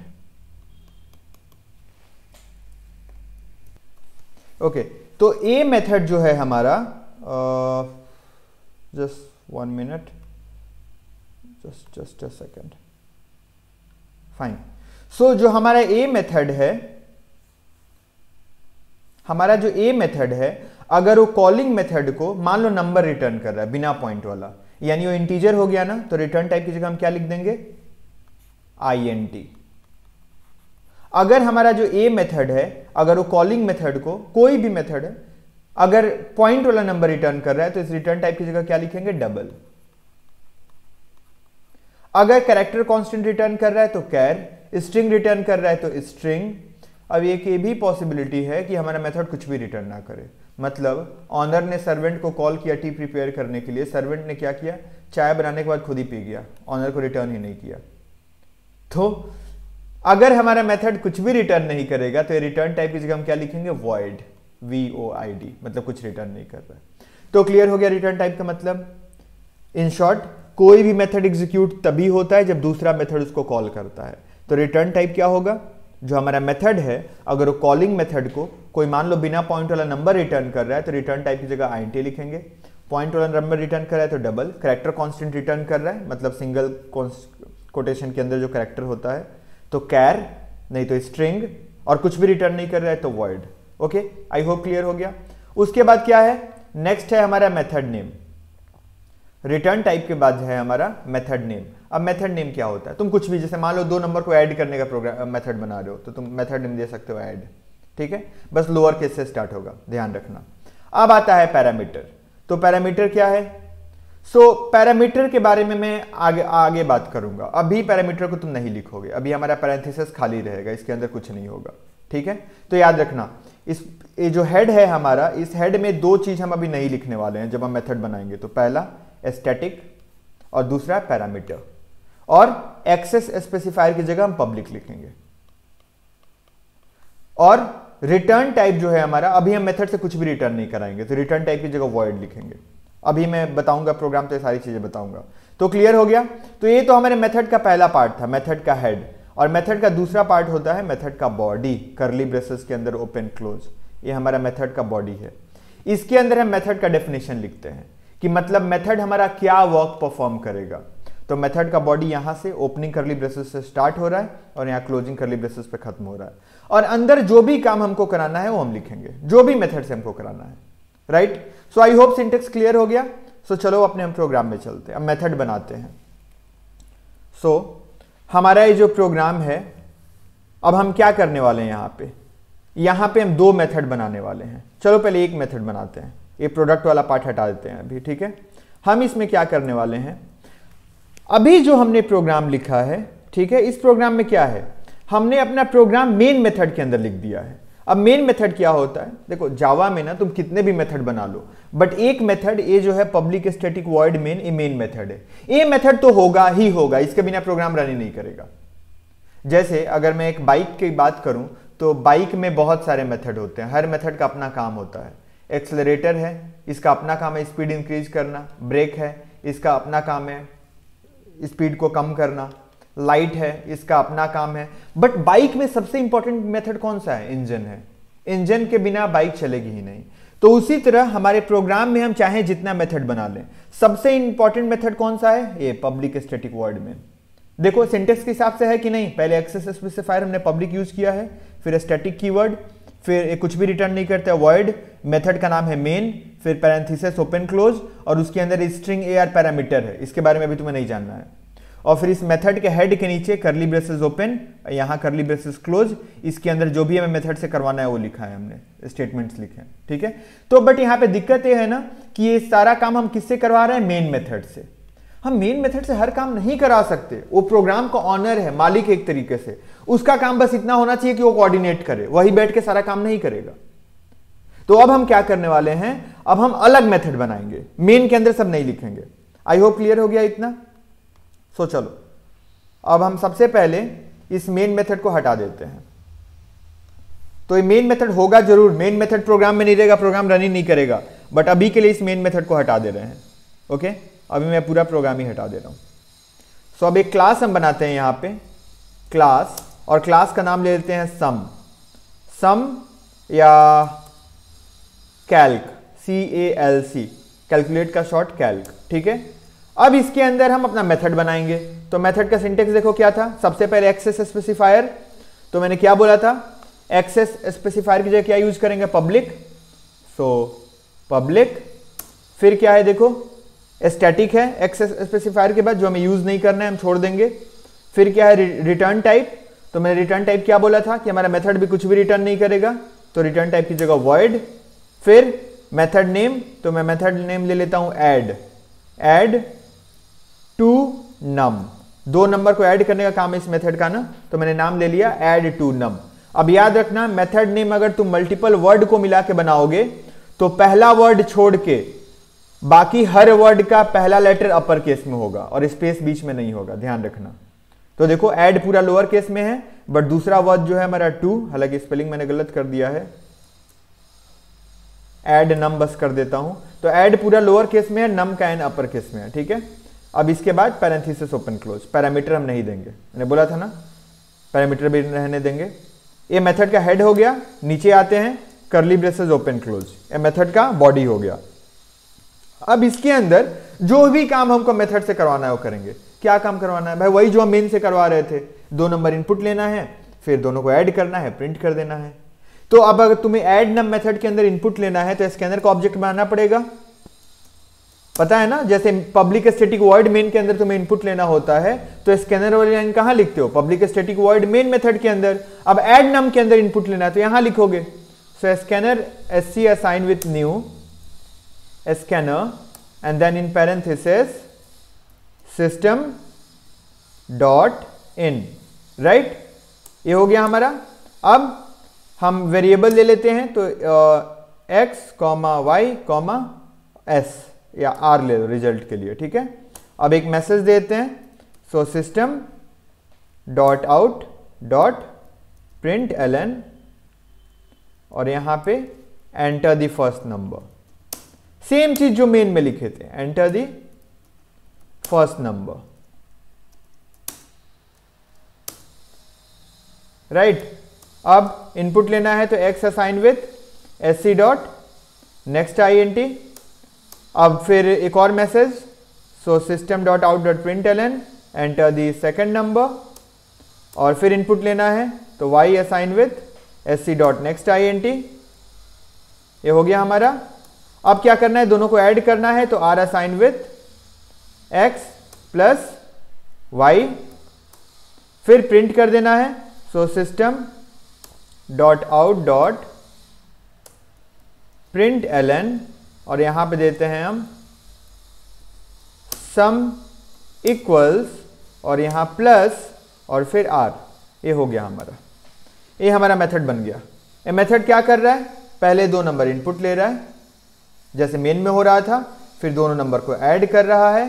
Speaker 1: Okay, तो ए मेथड जो है हमारा, just one minute, just just a second, fine. So जो हमारा ए मेथड है, हमारा जो ए मेथड है, अगर वो कॉलिंग मेथड को मान लो नंबर रिटर्न कर रहा है बिना पॉइंट वाला, यानी वो इंटीजर हो गया ना, तो रिटर्न टाइप की जगह हम क्या लिख देंगे? I N T. अगर हमारा जो ए मेथड है, अगर वो कॉलिंग मेथड को, कोई भी मेथड है, अगर पॉइंट वाला नंबर रिटर्न कर रहा है तो इस रिटर्न टाइप की जगह क्या लिखेंगे? डबल। अगर कैरेक्टर कांस्टेंट रिटर्न कर रहा है तो कैर, स्ट्रिंग रिटर्न कर रहा है तो स्ट्रिंग। अब एक ये भी पॉसिबिलिटी है कि हमारा मेथड कुछ भी रिटर्न ना करे, मतलब ऑनर ने सर्वेंट को कॉल किया टी प्रिपेयर करने के लिए, सर्वेंट ने क्या किया? चाय बनाने के बाद खुद ही पी गया, ऑनर को रिटर्न ही नहीं किया। तो अगर हमारा मेथड कुछ भी रिटर्न नहीं करेगा तो ये रिटर्न टाइप की जगह हम क्या लिखेंगे? Void, V O I D, मतलब कुछ रिटर्न नहीं कर रहा है। तो क्लियर हो गया रिटर्न टाइप का मतलब। इन शॉर्ट, कोई भी मेथड एग्जीक्यूट तभी होता है जब दूसरा मेथड उसको कॉल करता है। तो रिटर्न टाइप क्या होगा? जो हमारा मेथड है, अगर वो कॉलिंग मेथड को कोई मान लो बिना पॉइंट वाला नंबर रिटर्न कर रहा है तो रिटर्न टाइप की जगह आईएनटी लिखेंगे। पॉइंट वाला नंबर रिटर्न कर रहा है तो डबल, कैरेक्टर कांस्टेंट रिटर्न कर रहा है मतलब सिंगल कोटेशन के अंदर जो कैरेक्टर होता है तो कैर, नहीं तो स्ट्रिंग, और कुछ भी रिटर्न नहीं कर रहा है तो void. Okay, I hope clear हो गया। उसके बाद क्या है? नेक्स्ट है हमारा मेथड नेम। रिटर्न टाइप के बाद है हमारा मेथड नेम। अब मेथड नेम क्या होता है? तुम कुछ भी, जैसे मान लो दो नंबर को ऐड करने का प्रोग्राम मेथड बना रहे हो तो तुम मेथड नेम दे सकते हो ऐड, ठीक है, बस लोअर केस से स्टार्ट होगा, ध्यान रखना। अब आता है पैरामीटर। तो पैरामीटर क्या है? सो so, पैरामीटर के बारे में मैं आगे आगे बात करूंगा। अभी पैरामीटर को तुम नहीं लिखोगे, अभी हमारा पैरेंथेसिस खाली रहेगा, इसके अंदर कुछ नहीं होगा, ठीक है। तो याद रखना, इस ये जो हेड है हमारा, इस हेड में दो चीज हम अभी नहीं लिखने वाले हैं जब हम मेथड बनाएंगे। तो पहला स्टैटिक और दूसरा पैरामीटर, और एक्सेस स्पेसिफायर की जगह हम पब्लिक लिखेंगे। और रिटर्न टाइप जो है हमारा, अभी हम मेथड से कुछ भी रिटर्न नहीं कराएंगे, तो रिटर्न टाइप की जगह वॉइड लिखेंगे। अभी मैं बताऊंगा प्रोग्राम तो ये सारी चीजें बताऊंगा। तो क्लियर हो गया। तो ये तो हमारे मेथड का पहला पार्ट था, मेथड का हेड। और मेथड का दूसरा पार्ट होता है मेथड का बॉडी, करली ब्रेसेस के अंदर ओपन क्लोज, ये हमारा मेथड का बॉडी है। इसके अंदर हम मेथड का डेफिनेशन लिखते हैं कि मतलब मेथड हमारा क्या वर्क परफॉर्म करेगा। तो मेथड का बॉडी यहां से ओपनिंग करली ब्रेसेस से स्टार्ट हो रहा है और यहां क्लोजिंग करली ब्रेसेस पे खत्म हो रहा है, और अंदर जो भी काम हमको कराना है वो हम लिखेंगे, जो भी मेथड से हमको कराना है, right. So I hope syntax clear हो गया। सो so, चलो अपने हम प्रोग्राम में चलते हैं, अब मेथड बनाते हैं। सो so, हमारा ये जो प्रोग्राम है, अब हम क्या करने वाले हैं यहाँ पे, यहाँ पे हम दो मेथड बनाने वाले हैं। चलो पहले एक मेथड बनाते हैं, ये प्रोडक्ट वाला पार्ट हटा देते हैं अभी, ठीक है। हम इसमें क्या करने वाले हैं, अभी जो हमने प्रोग्राम लिखा है, ठीक है, इस प्रोग्राम में क्या है, हमने अपना प्रोग्राम मेन मेथड के अंदर लिख दिया है। अब मेन मेथड क्या होता है, देखो जावा में ना तुम कितने भी मेथड बना लो, बट एक मेथड ये जो है पब्लिक स्टैटिक वॉइड मेन, ये मेन मेथड है। ये मेथड तो होगा ही होगा, इसके बिना प्रोग्राम रन ही नहीं करेगा। जैसे अगर मैं एक बाइक की बात करूं तो बाइक में बहुत सारे मेथड होते हैं, हर मेथड का अपना काम होता है। एक्सेलरेटर है, इसका अपना काम है स्पीड इंक्रीज करना। ब्रेक है, इसका अपना काम है स्पीड को कम करना। लाइट है, इसका अपना काम है। बट बाइक में सबसे इंपॉर्टेंट मेथड कौन सा है, इंजन है। इंजन के बिना बाइक चलेगी ही नहीं। तो उसी तरह हमारे प्रोग्राम में हम चाहे जितना मेथड बना लें, सबसे इंपॉर्टेंट मेथड कौन सा है, ये पब्लिक स्टैटिक वॉइड मेन। देखो सिंटेक्स के हिसाब से है कि नहीं, पहले एक्सेस स्पेसिफायर हमने पब्लिक यूज किया है, फिर स्टैटिक कीवर्ड, फिर कुछ भी रिटर्न नहीं करते वॉइड, मेथड का नाम है मेन, फिर पैरेंथेसिस ओपन क्लोज, और उसके अंदर स्ट्रिंग ए आर पैरामीटर है, इसके बारे में भी तुम्हें नहीं जानना है। और फिर इस मेथड के हेड के नीचे करली ब्रेसेस ओपन, यहाँ करली ब्रेसेस क्लोज, इसके अंदर जो भी हमें मेथड से करवाना है वो लिखा है, हमने स्टेटमेंट्स लिखे हैं, ठीक है। तो बट यहाँ पे दिक्कत ये है ना कि ये सारा काम हम किससे करवा रहे हैं, मेन मेथड से। हम मेन मेथड से हर काम नहीं करा सकते, वो प्रोग्राम का ऑनर है, मालिक एक तरीके से, उसका काम बस इतना होना चाहिए कि वो कोऑर्डिनेट करे, वही बैठ के सारा काम नहीं करेगा। तो अब हम क्या करने वाले हैं, अब हम अलग मेथड बनाएंगे, मेन के अंदर सब नहीं लिखेंगे। आई होप क्लियर हो गया इतना। सो चलो अब हम सबसे पहले इस मेन मेथड को हटा देते हैं। तो ये मेन मेथड होगा जरूर, मेन मेथड प्रोग्राम में नहीं रहेगा, प्रोग्राम रन ही नहीं करेगा, बट अभी के लिए इस मेन मेथड को हटा दे रहे हैं। ओके, अभी मैं पूरा प्रोग्राम ही हटा दे रहा हूं। सो अब एक क्लास हम बनाते हैं यहां पे, क्लास, और क्लास का नाम ले लेते हैं सम। सम या calc, C A L C, calculate का शॉर्ट कैल्क, ठीक है। अब इसके अंदर हम अपना मेथड बनाएंगे। तो मेथड का सिंटेक्स देखो क्या था, सबसे पहले एक्सेस स्पेसिफायर। तो मैंने क्या बोला था, एक्सेस स्पेसिफायर की जगह क्या यूज करेंगे, पब्लिक। सो पब्लिक, फिर क्या है देखो, स्टैटिक है एक्सेस स्पेसिफायर के बाद, जो हमें यूज नहीं करना है हम छोड़ देंगे। फिर क्या है, रिटर्न टाइप। तो मैंने रिटर्न टाइप क्या बोला था कि हमारा मेथड भी कुछ भी रिटर्न नहीं करेगा, तो रिटर्न टाइप की जगह वॉइड। फिर मेथड नेम, तो मैं मेथड नेम ले लेता हूं ऐड, ऐड टू नम। दो नंबर को ऐड करने का काम है इस मेथड का ना, तो मैंने नाम ले लिया ऐड टू नम। अब याद रखना, मेथड नेम अगर तुम मल्टीपल वर्ड को मिला के बनाओगे तो पहला वर्ड छोड़ के बाकी हर वर्ड का पहला लेटर अपर केस में होगा और स्पेस बीच में नहीं होगा, ध्यान रखना। तो देखो ऐड पूरा लोअर केस में है, बट दूसरा वर्ड जो है हमारा टू, हालांकि स्पेलिंग मैंने गलत कर दिया है, ऐड नम बस कर देता हूं। तो ऐड पूरा लोअर केस में है, नम का एन अपर केस में है, ठीक है। अब इसके बाद पैरेंथेसिस ओपन क्लोज, पैरामीटर हम नहीं देंगे, मैंने बोला था ना पैरामीटर भी रहने देंगे। ये मेथड का हेड हो गया। नीचे आते हैं, करली ब्रेसेस ओपन क्लोज, ये मेथड का बॉडी हो गया। अब इसके अंदर जो भी काम हमको मेथड से करवाना है वो करेंगे। क्या काम करवाना है भाई, वही जो हम मेन से करवा रहे थे, दो नंबर इनपुट लेना है, फिर दोनों को ऐड करना है, प्रिंट कर देना है। तो अब अगर तुम्हें ऐड नम मेथड के अंदर इनपुट लेना है तो स्कैनर का ऑब्जेक्ट बनाना पड़ेगा, पता है ना। जैसे पब्लिक स्टैटिक वॉइड मेन के अंदर तुम्हें इनपुट लेना होता है तो स्कैनर वाली लाइन कहां लिखते हो, public static void main method के अंदर। अब ऐड नम के अंदर इनपुट लेना है तो यहां लिखोगे, so scanner S C assign with new scanner and then in parenthesis system dot in, right. ये हो गया हमारा। अब हम वेरिएबल ले लेते हैं, तो X comma Y comma S या आर ले लो रिजल्ट के लिए, ठीक है। अब एक मैसेज देते हैं, so system dot out dot print L N, और यहां पे enter the first number. Same चीज जो मेन में लिखे थे, enter the first number, right. अब इनपुट लेना है तो X assign with S C dot next I N T. अब फिर एक और message, so system dot out dot print L N, enter the second number, और फिर इनपुट लेना है तो Y assign with S C dot next I N T. ये हो गया हमारा। अब क्या करना है, दोनों को ऐड करना है, तो R assign with X plus Y, फिर प्रिंट कर देना है, so system dot out dot print L N, और यहां पे देते हैं हम सम इक्वल्स और यहां प्लस और फिर आर। ये हो गया हमारा, ये हमारा मेथड बन गया। ये मेथड क्या कर रहा है, पहले दो नंबर इनपुट ले रहा है जैसे मेन में हो रहा था, फिर दोनों नंबर को ऐड कर रहा है,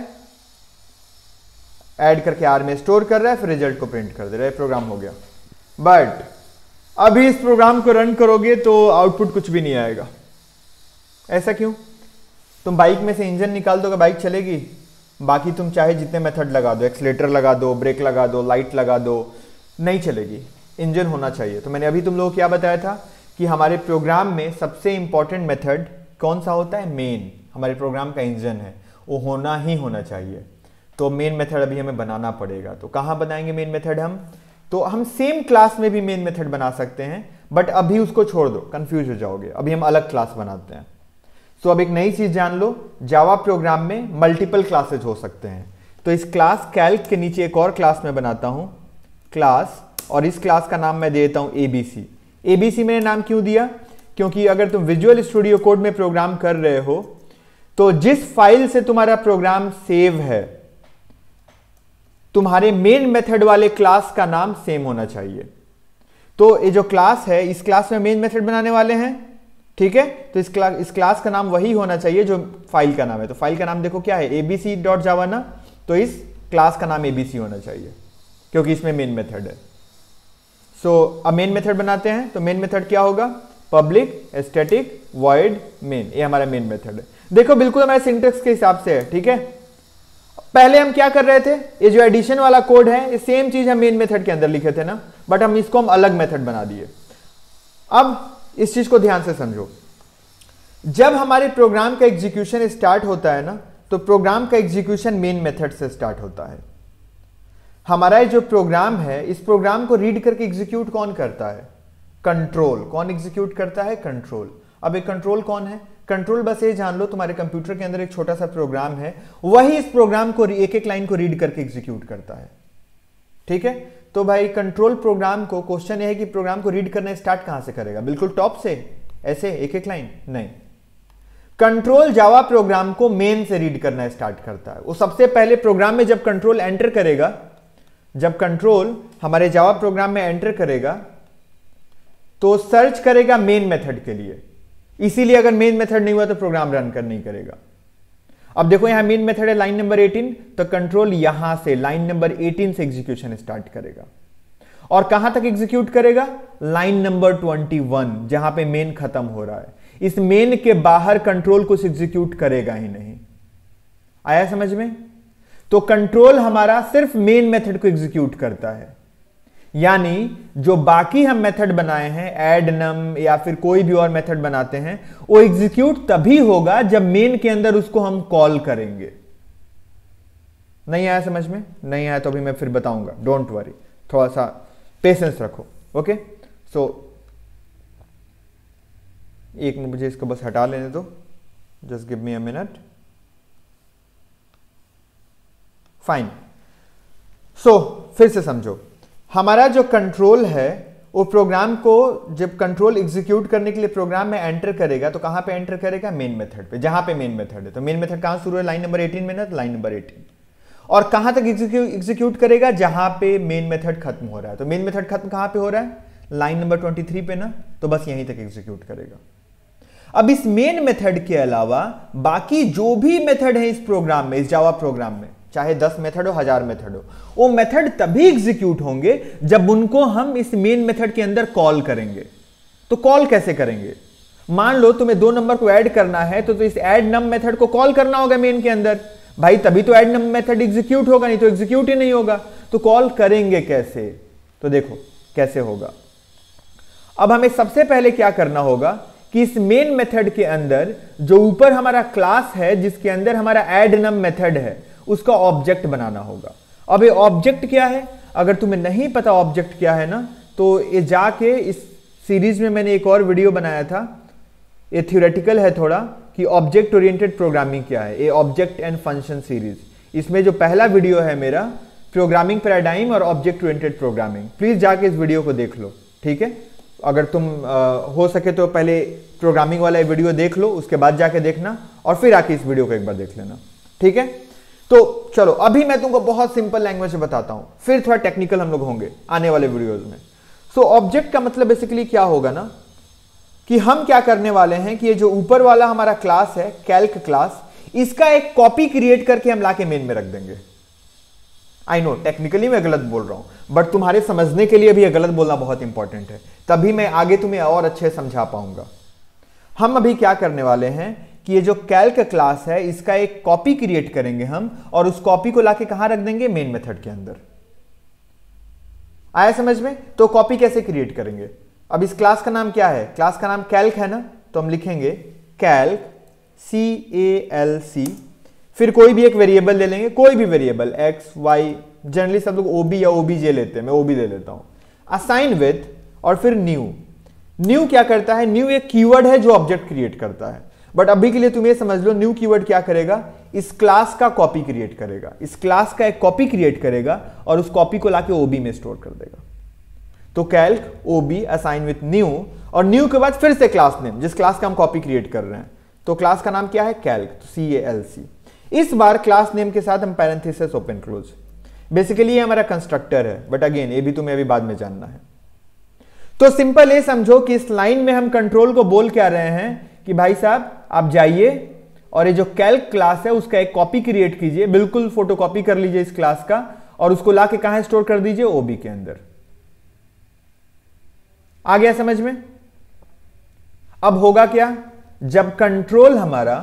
Speaker 1: ऐड करके आर में स्टोर कर रहा है, फिर रिजल्ट को प्रिंट कर दे रहा है। प्रोग्राम हो गया। बट अभी इस प्रोग्राम को रन करोगे तो आउटपुट कुछ भी नहीं आएगा। ऐसा क्यों? तुम बाइक में से इंजन निकाल दोगे, बाइक चलेगी? बाकी तुम चाहे जितने मेथड लगा दो, एक्सीलेटर लगा दो, ब्रेक लगा दो, लाइट लगा दो, नहीं चलेगी। इंजन होना चाहिए। तो मैंने अभी तुम लोगों को क्या बताया था कि हमारे प्रोग्राम में सबसे इंपॉर्टेंट मेथड कौन सा होता है? मेन। हमारे प्रोग्राम का इंजन है, वो होना ही होना चाहिए। तो मेन मेथड अभी हमें बनाना पड़ेगा। तो कहाँ बनाएंगे मेन मेथड हम? तो हम सेम क्लास में भी मेन मेथड बना सकते हैं, बट अभी उसको छोड़ दो, कंफ्यूज हो जाओगे। अभी हम अलग क्लास बनाते हैं। तो अब एक नई चीज जान लो, जावा प्रोग्राम में मल्टीपल क्लासेज हो सकते हैं। तो इस क्लास कैल्क के नीचे एक और क्लास में बनाता हूं, क्लास, और इस क्लास का नाम मैं देता हूं एबीसी। एबीसी मैंने नाम क्यों दिया? क्योंकि अगर तुम विजुअल स्टूडियो कोड में प्रोग्राम कर रहे हो तो जिस फाइल से तुम्हारा प्रोग्राम सेव है, तुम्हारे मेन मेथड वाले क्लास का नाम सेम होना चाहिए। तो ये जो क्लास है, इस क्लास में मेन मेथड बनाने वाले हैं, ठीक है? तो इस क्लास इस क्लास का नाम वही होना चाहिए जो फाइल का नाम है। तो फाइल का नाम देखो क्या है, एबीसी डॉट जावा ना, तो इस क्लास का नाम एबीसी होना चाहिए क्योंकि इसमें मेन मेथड है। सो so, अब मेन मेथड बनाते हैं। तो मेन मेथड क्या होगा? Public static void main. ये हमारा मेन मेथड है। देखो बिल्कुल हमारे सिंटेक्स के हिसाब से है, ठीक है? पहले हम क्या कर रहे थे, ये जो एडिशन वाला कोड है, ये सेम चीज हम मेन मेथड के अंदर लिखे थे ना, बट हम इसको हम अलग मेथड बना दिए। अब इस चीज को ध्यान से समझो, जब हमारे प्रोग्राम का एग्जीक्यूशन स्टार्ट होता है ना, तो प्रोग्राम का एग्जीक्यूशन मेन मेथड से स्टार्ट होता है। हमारा जो प्रोग्राम है, इस प्रोग्राम को रीड करके एग्जीक्यूट कौन करता है? कंट्रोल। कौन एग्जीक्यूट करता है? कंट्रोल। अब एक कंट्रोल कौन है? कंट्रोल बस ये जान लो, तुम्हारे कंप्यूटर के अंदर एक छोटा सा प्रोग्राम है, वही इस प्रोग्राम को एक एक लाइन को रीड करके एग्जीक्यूट करता है, ठीक है? तो भाई कंट्रोल प्रोग्राम को, क्वेश्चन ये है कि प्रोग्राम को रीड करना स्टार्ट कहां से करेगा? बिल्कुल टॉप से, ऐसे एक एक लाइन? नहीं, कंट्रोल जावा प्रोग्राम को मेन से रीड करना स्टार्ट करता है। वो सबसे पहले प्रोग्राम में जब कंट्रोल एंटर करेगा, जब कंट्रोल हमारे जावा प्रोग्राम में एंटर करेगा तो सर्च करेगा मेन मेथड के लिए। इसीलिए अगर मेन मेथड नहीं हुआ तो प्रोग्राम रन कर नहीं करेगा। अब देखो यहां मेन मेथड है लाइन नंबर अठारह, तो कंट्रोल यहां से लाइन नंबर अठारह से एग्जीक्यूशन स्टार्ट करेगा। और कहां तक एग्जीक्यूट करेगा? लाइन नंबर इक्कीस, जहां पे मेन खत्म हो रहा है। इस मेन के बाहर कंट्रोल कुछ एग्जीक्यूट करेगा ही नहीं। आया समझ में? तो कंट्रोल हमारा सिर्फ मेन मेथड को एग्जीक्यूट करता है, यानी जो बाकी हम मेथड बनाए हैं, ऐड नम या फिर कोई भी और मेथड बनाते हैं, वो एग्जीक्यूट तभी होगा जब मेन के अंदर उसको हम कॉल करेंगे। नहीं आया समझ में? नहीं आया तो अभी मैं फिर बताऊंगा, डोंट वरी, थोड़ा सा पेशेंस रखो। ओके, सो एक मिनट मुझे इसको बस हटा लेने दो, just give me a minute. Fine. So फिर से समझो, हमारा जो कंट्रोल है वो प्रोग्राम को जब कंट्रोल एग्जीक्यूट करने के लिए प्रोग्राम में एंटर करेगा तो कहां पे एंटर करेगा? मेन मेथड पे, जहां पे मेन मेथड है। तो मेन मेथड कहां शुरू है? लाइन नंबर अठारह में ना, लाइन नंबर अठारह। और कहां तक एग्जीक्यूट करेगा? जहां पे मेन मेथड खत्म हो रहा है। तो मेन मेथड खत्म कहां पे हो रहा है? लाइन नंबर तेईस पे ना, तो बस यहीं तक एग्जीक्यूट करेगा। अब इस मेन मेथड के अलावा बाकी जो भी मेथड है इस प्रोग्राम में, इस जावा प्रोग्राम में, चाहे दस मेथड हो, हजार मेथड हो, वो मेथड तभी एग्जीक्यूट होंगे जब उनको हम इस मेन मेथड के अंदर कॉल करेंगे। तो कॉल कैसे करेंगे? मान लो तुम्हें दो नंबर को ऐड करना है, तो, तो इस ऐड नम मेथड को कॉल करना होगा मेन के अंदर। भाई तभी तो ऐड नम मेथड एग्जीक्यूट होगा, नहीं तो एग्जीक्यूट ही नहीं होगा। तो कॉल करेंगे कैसे? तो देखो कैसे होगा। अब हमें सबसे पहले क्या करना होगा कि इस मेन मेथड के अंदर जो ऊपर हमारा क्लास है, जिसके अंदर हमारा ऐड नम मेथड है, उसका ऑब्जेक्ट बनाना होगा। अब ये ऑब्जेक्ट क्या है? अगर तुम्हें नहीं पता ऑब्जेक्ट क्या है ना, तो ये जाके इस सीरीज में मैंने एक और वीडियो बनाया था, ये थ्योरेटिकल है थोड़ा, कि ऑब्जेक्ट ओरिएंटेड प्रोग्रामिंग क्या है, ये ऑब्जेक्ट एंड फंक्शन सीरीज। इसमें जो पहला वीडियो है मेरा, प्रोग्रामिंग पैराडाइम और ऑब्जेक्ट ओरिएंटेड प्रोग्रामिंग। प्लीज जाके इस वीडियो को देख लो, ठीक है। अगर तुम आ, हो सके तो पहले प्रोग्रामिंग वाला वीडियो देख लो, उसके बाद जाके देखना और फिर आके इस वीडियो को एक बार देख लेना, ठीक है। तो चलो अभी मैं तुमको बहुत सिंपल लैंग्वेज में बताता हूं, फिर थोड़ा टेक्निकल हम लोग होंगे आने वाले वीडियोज में। सो ऑब्जेक्ट का मतलब बेसिकली क्या होगा ना, कि हम क्या करने वाले हैं कि ये जो ऊपर वाला हमारा क्लास है कैल्क क्लास, इसका एक कॉपी क्रिएट करके हम लाके मेन में रख देंगे। आई नो टेक्निकली मैं गलत बोल रहा हूं, बट तुम्हारे समझने के लिए भी ये गलत बोलना बहुत इंपॉर्टेंट है, तभी मैं आगे तुम्हें और अच्छे समझा पाऊंगा। हम अभी क्या करने वाले हैं कि ये जो कैल्क क्लास है इसका एक कॉपी क्रिएट करेंगे हम, और उस कॉपी को लाके कहां रख देंगे, मेन मेथड के अंदर। आया समझ में? तो कॉपी कैसे क्रिएट करेंगे? अब इस क्लास का नाम क्या है? क्लास का नाम कैल्क है ना, तो हम लिखेंगे कैल्क, सी ए एल सी, फिर कोई भी एक वेरिएबल ले लेंगे, कोई भी वेरिएबल एक्स वाई, जनरली सब लोग ओबी या ओबीजे लेते हैं, मैं ओबी ले लेता हूं। असाइन विथ और फिर न्यू। न्यू क्या करता है? न्यू एक कीवर्ड है जो ऑब्जेक्ट क्रिएट करता है, बट अभी के लिए तुम ये समझ लो न्यू कीवर्ड क्या करेगा, इस क्लास का कॉपी क्रिएट करेगा, इस क्लास का एक कॉपी क्रिएट करेगा और उस कॉपी को लाके ओबी में स्टोर कर देगा। तो calc ob assign with new, और न्यू के बाद फिर से क्लास नेम, जिस क्लास का हम कॉपी क्रिएट कर रहे हैं, तो क्लास का नाम क्या है? कैल्क, तो सी ए एल सी। इस बार क्लास नेम के साथ हम पैरेंथेसिस ओपन क्लोज। बेसिकली ये हमारा कंस्ट्रक्टर है, बट अगेन ये भी तुम्हें अभी बाद में जानना है। तो सिंपल ये समझो कि इस लाइन में हम कंट्रोल को बोल क्या रहे हैं कि भाई साहब आप जाइए और ये जो कैल्क क्लास है उसका एक कॉपी क्रिएट कीजिए, बिल्कुल फोटोकॉपी कर लीजिए इस क्लास का, और उसको लाके कहां स्टोर कर दीजिए? ओबी के अंदर। आ गया समझ में? अब होगा क्या, जब कंट्रोल हमारा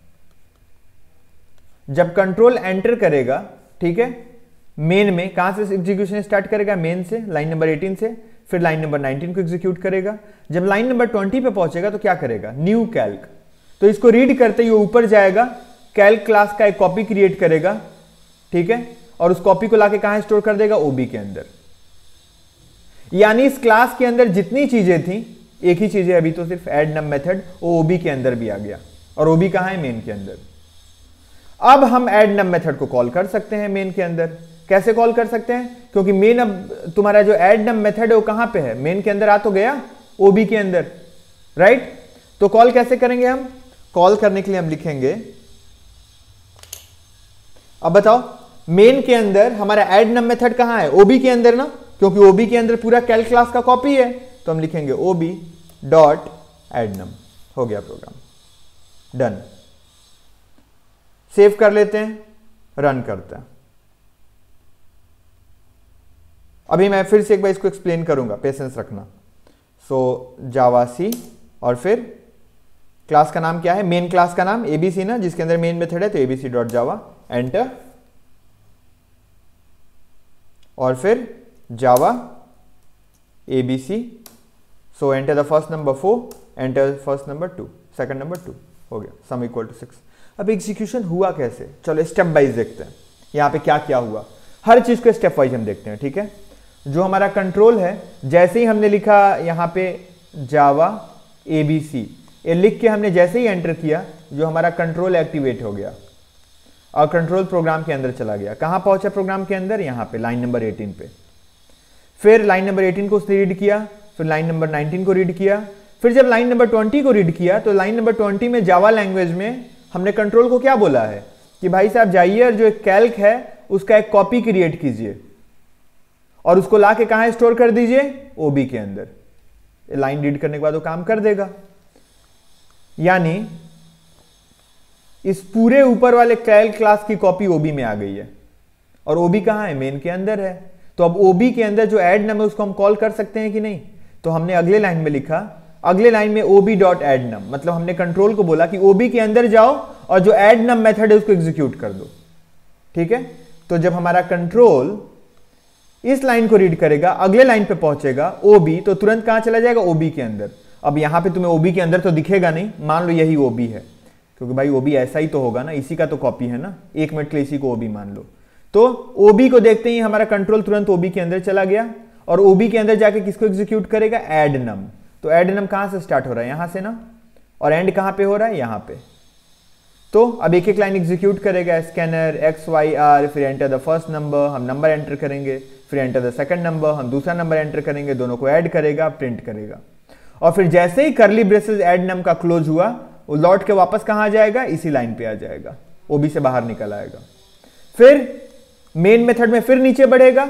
Speaker 1: जब कंट्रोल एंटर करेगा, ठीक है, मेन में, कहां से एग्जीक्यूशन स्टार्ट करेगा? मेन से, लाइन नंबर अठारह से, फिर लाइन नंबर उन्नीस को एग्जीक्यूट करेगा। जब लाइन नंबर बीस पे पहुंचेगा तो क्या करेगा? न्यू कैल्क, तो इसको रीड करते ही ऊपर जाएगा, कैल्क क्लास का एक कॉपी क्रिएट करेगा, ठीक है, और उस कॉपी को लाके कहां स्टोर कर देगा? ओबी के अंदर। यानी इस क्लास के अंदर जितनी चीजें थी, एक ही चीज है अभी तो सिर्फ ऐड नम मेथड, वो ओबी के अंदर भी आ गया, और ओबी कहां है? मेन के अंदर। अब हम ऐड नम मेथड को कॉल कर सकते हैं मेन के अंदर। कैसे कॉल कर सकते हैं? क्योंकि मेन अब तुम्हारा जो ऐड नम मेथड है वो कहां पे है? मेन के अंदर आ तो गया, ओबी के अंदर, राइट। तो कॉल कैसे करेंगे हम? कॉल करने के लिए हम लिखेंगे, अब बताओ, मेन के अंदर हमारा ऐड नम मेथड कहां है? ओबी के अंदर ना, क्योंकि ओबी के अंदर पूरा कैल्क क्लास का कॉपी है, तो हम लिखेंगे ओबी डॉट ऐड नम। हो गया प्रोग्राम, डन। सेव कर लेते हैं, रन करते हैं। अभी मैं फिर से एक बार इसको एक्सप्लेन करूंगा, पेशेंस रखना। सो जावा सी, और फिर क्लास का नाम क्या है? मेन क्लास का नाम एबीसी ना, जिसके अंदर मेन मेथड है, तो एबीसी डॉट जावा, एंटर, और फिर Java ABC. So enter the first number four, enter first number two, second number two, हो गया, सम इक्वल टू सिक्स। अब एग्जीक्यूशन हुआ कैसे? चलो स्टेप वाइज देखते हैं, यहां पे क्या क्या हुआ, हर चीज को स्टेप वाइज हम देखते हैं, ठीक है। जो हमारा कंट्रोल है, जैसे ही हमने लिखा यहां पे जावा एबीसी, ये लिख के हमने जैसे ही एंटर किया, जो हमारा कंट्रोल एक्टिवेट हो गया और कंट्रोल प्रोग्राम के अंदर चला गया। कहां पहुंचा प्रोग्राम के अंदर? यहां पे लाइन नंबर अठारह पे। फिर लाइन नंबर अठारह को उसने रीड किया, फिर लाइन नंबर उन्नीस को रीड किया, फिर जब लाइन नंबर बीस को रीड किया, तो लाइन नंबर बीस में जावा लैंग्वेज में हमने कंट्रोल को क्या बोला है कि भाई साहब जाइए और जो एक कैल्क है उसका एक कॉपी क्रिएट कीजिए और उसको लाके कहां स्टोर कर दीजिए? ओबी के अंदर। लाइन रीड करने के बाद वो काम कर देगा। यानी इस पूरे ऊपर वाले कैल्क क्लास की कॉपी ओबी में आ गई है, और ओबी कहां है? मेन के अंदर है। तो अब ओबी के अंदर जो ऐड नम है उसको हम कॉल कर सकते हैं कि नहीं? तो हमने अगले लाइन में लिखा, अगले लाइन में ओबी डॉट एड नम, मतलब हमने कंट्रोल को बोला कि ओबी के अंदर जाओ और जो एड नम मेथड है उसको एग्जीक्यूट कर दो, ठीक है। तो जब हमारा कंट्रोल इस लाइन को रीड करेगा, अगले लाइन पे पहुंचेगा ओबी, तो तुरंत कहां चला जाएगा? ओबी के अंदर। अब यहां पे तुम्हें ओबी के अंदर तो दिखेगा नहीं, मान लो यही ओबी है, क्योंकि भाई ओबी ऐसा ही तो होगा ना, इसी का तो कॉपी है ना, एक मिनट के लिए इसी को ओबी मान लो। तो ओबी को देखते ही हमारा कंट्रोल तुरंत ओबी के अंदर चला गया, और ओबी के अंदर जाके किसको एग्जीक्यूट करेगा? Add num. तो एड नम कहां से स्टार्ट हो रहा है? यहां से ना, और एंड कहां पे हो रहा है? यहां पे। तो अब एक एक लाइन एग्जीक्यूट करेगा, स्कैनर एक्स वाई आर, फिर एंटर द फर्स्ट नंबर, हम नंबर एंटर करेंगे, फिर एंटर द सेकंड नंबर, हम दूसरा नंबर एंटर करेंगे, दोनों को ऐड करेगा, प्रिंट करेगा। और फिर जैसे ही करली ब्रेसेस ऐड नम का क्लोज हुआ, वो लौट के वापस कहां आ जाएगा, इसी लाइन पे आ जाएगा, ओबी से बाहर निकल आएगा। फिर मेन मेथड में फिर नीचे बढ़ेगा,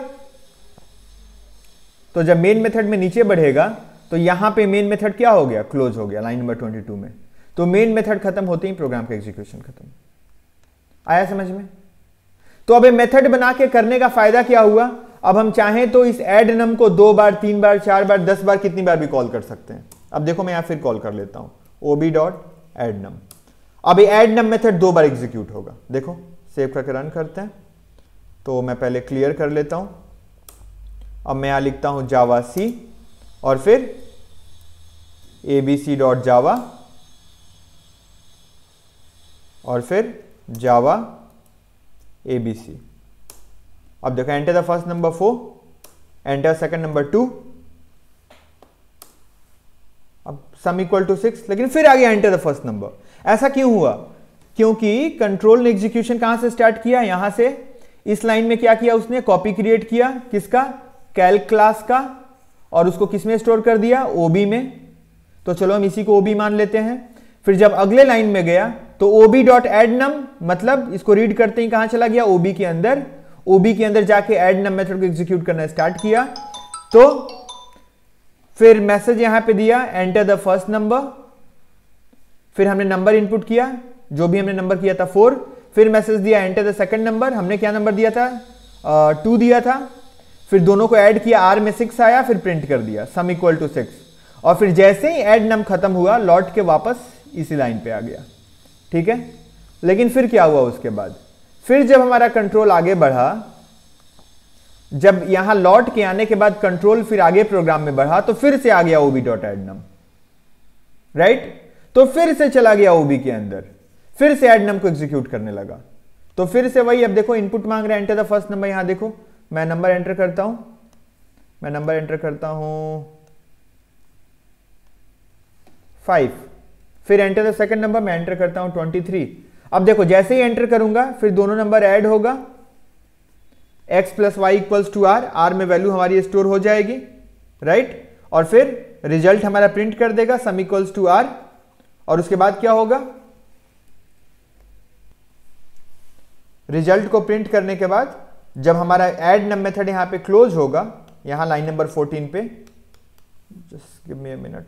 Speaker 1: तो जब मेन मेथड में नीचे बढ़ेगा तो यहां पे मेन मेथड क्या हो गया, क्लोज हो गया लाइन नंबर बाईस में। तो मेन मेथड खत्म होते ही प्रोग्राम का एग्जीक्यूशन खत्म। आया समझ में? तो अब ये मेथड बना के करने का फायदा क्या हुआ, अब हम चाहें तो इस ऐड नम को दो बार, तीन बार, चार बार, दस बार, कितनी बार भी कॉल कर सकते हैं। अब देखो मैं यहां फिर कॉल कर लेता हूं ओबी डॉट ऐड नम। अब ये ऐड नम मेथड दो बार एग्जीक्यूट होगा। देखो सेव करके रन करते हैं। तो मैं पहले क्लियर कर लेता हूं। अब मैं यहां लिखता हूं जावा सी और फिर एबीसी डॉट जावा और फिर जावा एबीसी। अब देखो enter the first number four, enter second number two, अब सम इक्वल टू सिक्स, लेकिन फिर आ गया एंटर द फर्स्ट नंबर। ऐसा क्यों हुआ? क्योंकि कंट्रोल ने एग्जीक्यूशन कहां से स्टार्ट किया, यहां से। इस लाइन में क्या किया उसने, कॉपी क्रिएट किया, किसका, कैल्क क्लास का, और उसको किस में स्टोर कर दिया, ओबी में। तो चलो हम इसी को ओबी मान लेते हैं। फिर जब अगले लाइन में गया तो ओबी डॉट एड नम, मतलब इसको रीड करते ही कहां चला गया, ओबी के अंदर। ओबी के अंदर जाके ऐड नम मेथड को एग्जीक्यूट करना स्टार्ट किया। तो फिर मैसेज यहां पे दिया एंटर द फर्स्ट नंबर, फिर हमने नंबर इनपुट किया, जो भी हमने नंबर किया था फोर। फिर मैसेज दिया एंटर द सेकंड नंबर, हमने क्या नंबर दिया था, टू uh, दिया था। फिर दोनों को ऐड किया, आर में सिक्स आया, फिर प्रिंट कर दिया सम इक्वल टू सिक्स। और फिर जैसे ही ऐड नम खत्म हुआ, लौट के वापस इसी लाइन पे आ गया। ठीक है, लेकिन फिर क्या हुआ उसके बाद, फिर जब हमारा कंट्रोल आगे बढ़ा, जब यहां लौट के आने के बाद कंट्रोल फिर आगे प्रोग्राम में बढ़ा, तो फिर से आ गया ob dot add num, right. तो फिर से चला गया ओबी के अंदर, फिर से एड नम को एग्जीक्यूट करने लगा। तो फिर से वही, अब देखो इनपुट मांग रहा है एंटर द फर्स्ट नंबर। यहां देखो मैं नंबर एंटर करता हूं, मैं नंबर एंटर करता हूं फाइव, फिर एंटर द सेकंड नंबर, मैं एंटर करता हूं ट्वेंटी थ्री। अब देखो जैसे ही एंटर करूंगा फिर दोनों नंबर ऐड होगा, x plus Y equals to R, R में वैल्यू हमारी स्टोर हो जाएगी, राइट। और फिर रिजल्ट हमारा प्रिंट कर देगा सम इक्वल्स टू आर। और उसके बाद क्या होगा, रिजल्ट को प्रिंट करने के बाद जब हमारा ऐड नम मेथड यहां पे क्लोज होगा, यहां लाइन नंबर फोर्टीन पे, just give me a minute,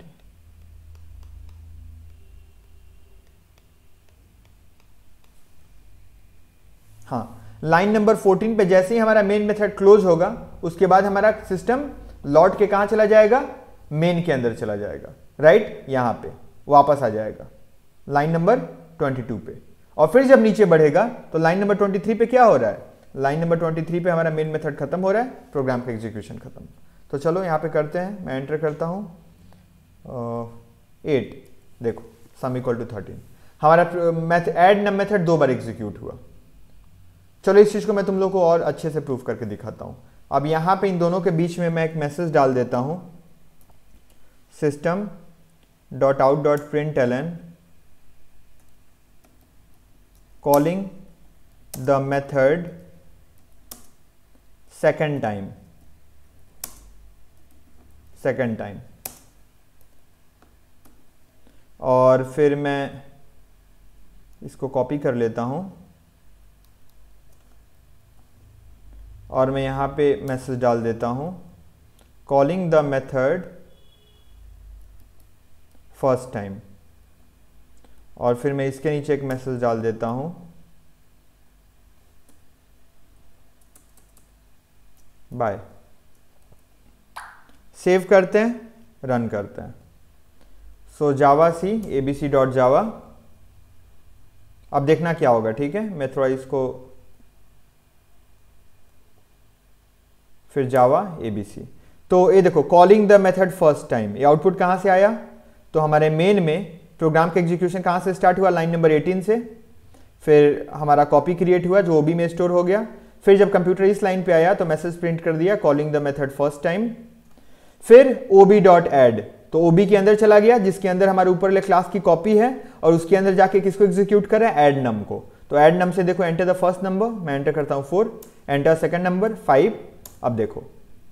Speaker 1: हाँ लाइन नंबर फोर्टीन पे जैसे ही हमारा मेन मेथड क्लोज होगा, उसके बाद हमारा सिस्टम लौट के कहां चला जाएगा, मेन के अंदर चला जाएगा, राइट, यहां पे वापस आ जाएगा लाइन नंबर ट्वेंटी टू पे। और फिर जब नीचे बढ़ेगा तो लाइन नंबर ट्वेंटी थ्री पे क्या हो रहा है, लाइन नंबर ट्वेंटी थ्री पे हमारा मेन मेथड खत्म हो रहा है, प्रोग्राम का एग्जीक्यूशन खत्म। तो चलो यहां पे करते हैं, मैं एंटर करता हूं एट, देखो सम इक्वल टू थर्टीन, हमारा ऐड नम मेथड दो बार एग्जीक्यूट हुआ। चलो इस चीज को मैं तुम लोग को और अच्छे से प्रूफ करके दिखाता हूं। अब यहां पे इन दोनों के बीच में मैं एक मैसेज डाल देता हूं, system dot out dot print L N calling the method second time, second time. और फिर मैं इसको कॉपी कर लेता हूं और मैं यहां पे मैसेज डाल देता हूं, calling the method first time. और फिर मैं इसके नीचे एक मैसेज डाल देता हूं, बाय। सेव करते हैं, रन करते हैं। So Java C ABC dot Java. अब देखना क्या होगा, ठीक है, मैं थोड़ा इसको फिर जावा एबीसी। तो ये देखो calling the method first time, ये आउटपुट कहां से आया, तो हमारे मेन में प्रोग्राम का एग्जीक्यूशन कहां से स्टार्ट हुआ, लाइन नंबर एटीन से। फिर हमारा कॉपी क्रिएट हुआ जो ओबी में स्टोर हो गया। फिर जब कंप्यूटर इस लाइन पे आया तो मैसेज प्रिंट कर दिया calling the method first time. फिर ओबी डॉट एड, तो ओबी के अंदर चला गया जिसके अंदर हमारे ऊपर वाले क्लास की कॉपी है और उसके अंदर जाके किसको एग्जीक्यूट कर रहा है, एड नम को। तो एड नम से देखो एंटर द फर्स्ट नंबर, मैं एंटर करता हूं four, enter second number five. अब देखो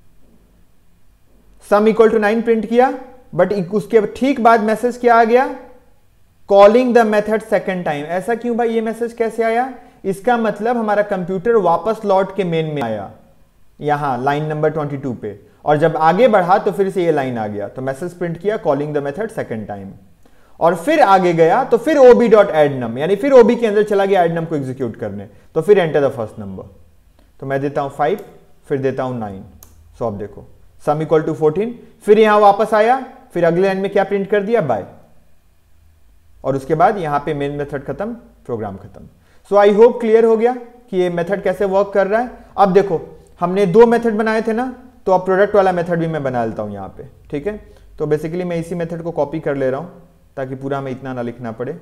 Speaker 1: sum equal to nine print किया, बट उसके ठीक बाद मैसेज क्या आ गया, calling the method second time. ऐसा क्यों भाई, ये मैसेज कैसे आया, इसका मतलब हमारा कंप्यूटर वापस लौट के मेन में आया यहां लाइन नंबर ट्वेंटी टू पे, और जब आगे बढ़ा तो फिर से ये लाइन आ गया, तो मैसेज प्रिंट किया calling the method second time, और फिर आगे गया तो फिर ओबी डॉट एड नम, यानी फिर ओबी के अंदर चला गया एड नम को एग्जीक्यूट करने, तो फिर एंटर द फर्स्ट नंबर। तो मैं देता हूं फाइव, फिर देता हूं नाइन। सो अब देखो सम इक्वल टू फोर्टीन, फिर यहां वापस आया, फिर अगले लाइन में क्या प्रिंट कर दिया, बाय, और उसके बाद यहां पे मेन मेथड खत्म, प्रोग्राम खत्म। सो आई होप क्लियर हो गया कि ये मेथड कैसे वर्क कर रहा है। अब देखो हमने दो मेथड बनाए थे ना, तो अब प्रोडक्ट वाला मेथड भी मैं बना लेता हूं यहां पे, ठीक है। तो बेसिकली मैं इसी मेथड को कॉपी कर ले रहा हूं ताकि पूरा में इतना ना लिखना पड़े।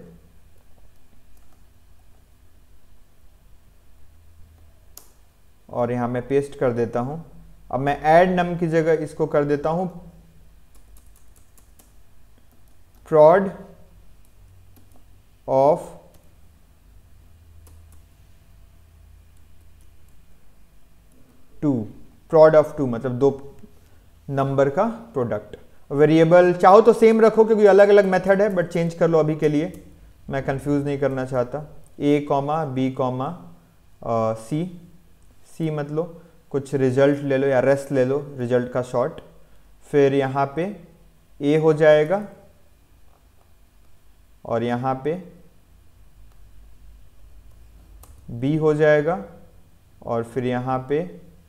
Speaker 1: और यहां मैं पेस्ट कर देता हूं। अब मैं ऐड नम की जगह इसको कर देता हूं prod of two, prod of two मतलब दो नंबर का प्रोडक्ट। वेरिएबल चाहो तो सेम रखो क्योंकि अलग अलग मेथड है, बट चेंज कर लो अभी के लिए, मैं कंफ्यूज नहीं करना चाहता। A comma B comma C, C मतलब कुछ रिजल्ट ले लो या रेस्ट ले लो, रिजल्ट का शॉर्ट। फिर यहाँ पे ए हो जाएगा और यहाँ पे बी हो जाएगा, और फिर यहाँ पे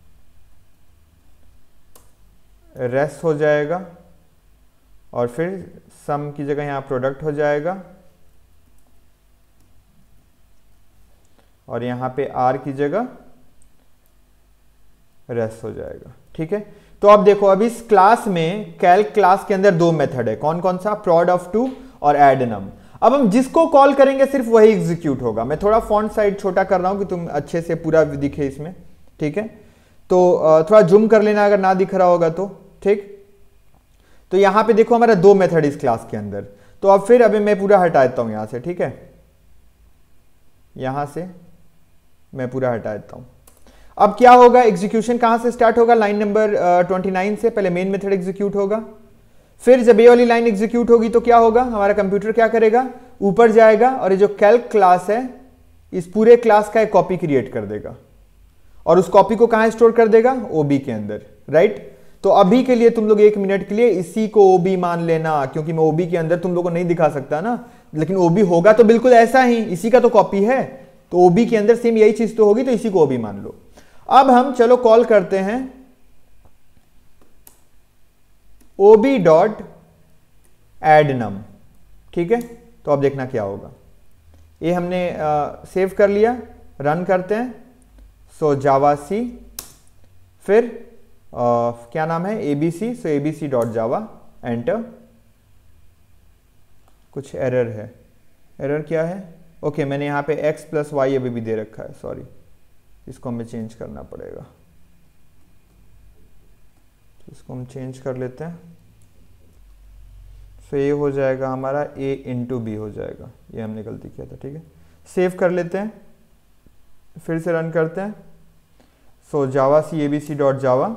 Speaker 1: रेस्ट हो जाएगा, और फिर सम की जगह यहाँ प्रोडक्ट हो जाएगा, और यहाँ पे आर की जगह रेस्ट हो जाएगा, ठीक है। तो अब देखो अब इस क्लास में कैल्क क्लास के अंदर दो मेथड है, कौन कौन सा, prod ऑफ टू और एड नम। अब हम जिसको कॉल करेंगे सिर्फ वही एग्जीक्यूट होगा। मैं थोड़ा फॉन्ट साइज छोटा कर रहा हूं कि तुम अच्छे से पूरा दिखे इसमें, ठीक है। तो थोड़ा जूम कर लेना अगर ना दिख रहा होगा तो, ठीक। तो यहां पे देखो हमारा दो मेथड इस क्लास के अंदर। तो अब फिर अभी मैं पूरा हटा देता हूं यहां से, ठीक है, यहां से मैं पूरा हटा देता हूं। अब क्या होगा, एग्जीक्यूशन कहां से स्टार्ट होगा, लाइन नंबर ट्वेंटी नाइन से। पहले मेन मेथड एग्जीक्यूट होगा, फिर जब ये वाली लाइन एग्जीक्यूट होगी तो क्या होगा, हमारा कंप्यूटर क्या करेगा, ऊपर जाएगा और ये जो कैल्क क्लास है इस पूरे क्लास का एक कॉपी क्रिएट कर देगा, और उस कॉपी को कहां स्टोर कर देगा, ओबी के अंदर, राइट। तो अभी के लिए तुम लोग एक मिनट के लिए इसी को ओबी मान लेना, क्योंकि मैं ओबी के अंदर तुम लोग को नहीं दिखा सकता ना, लेकिन ओबी होगा तो बिल्कुल ऐसा ही, इसी का तो कॉपी है, तो ओबी के अंदर सेम यही चीज तो होगी, तो इसी को ओबी मान लो। अब हम चलो कॉल करते हैं ओबी डॉट एड नम, ठीक है। तो अब देखना क्या होगा, ये हमने आ, सेव कर लिया, रन करते हैं। सो जावा सी, फिर आ, क्या नाम है, ABC, so ABC dot Java, enter. कुछ एरर है, एरर क्या है, ओके मैंने यहाँ पे x प्लस वाई अभी भी दे रखा है, सॉरी, इसको हमें चेंज करना पड़ेगा, तो इसको हम चेंज कर लेते हैं। सो ये हो जाएगा हमारा a इंटू बी हो जाएगा, ये हमने गलती किया था, ठीक है। सेव कर लेते हैं, फिर से रन करते हैं। So Java C ABC dot Java,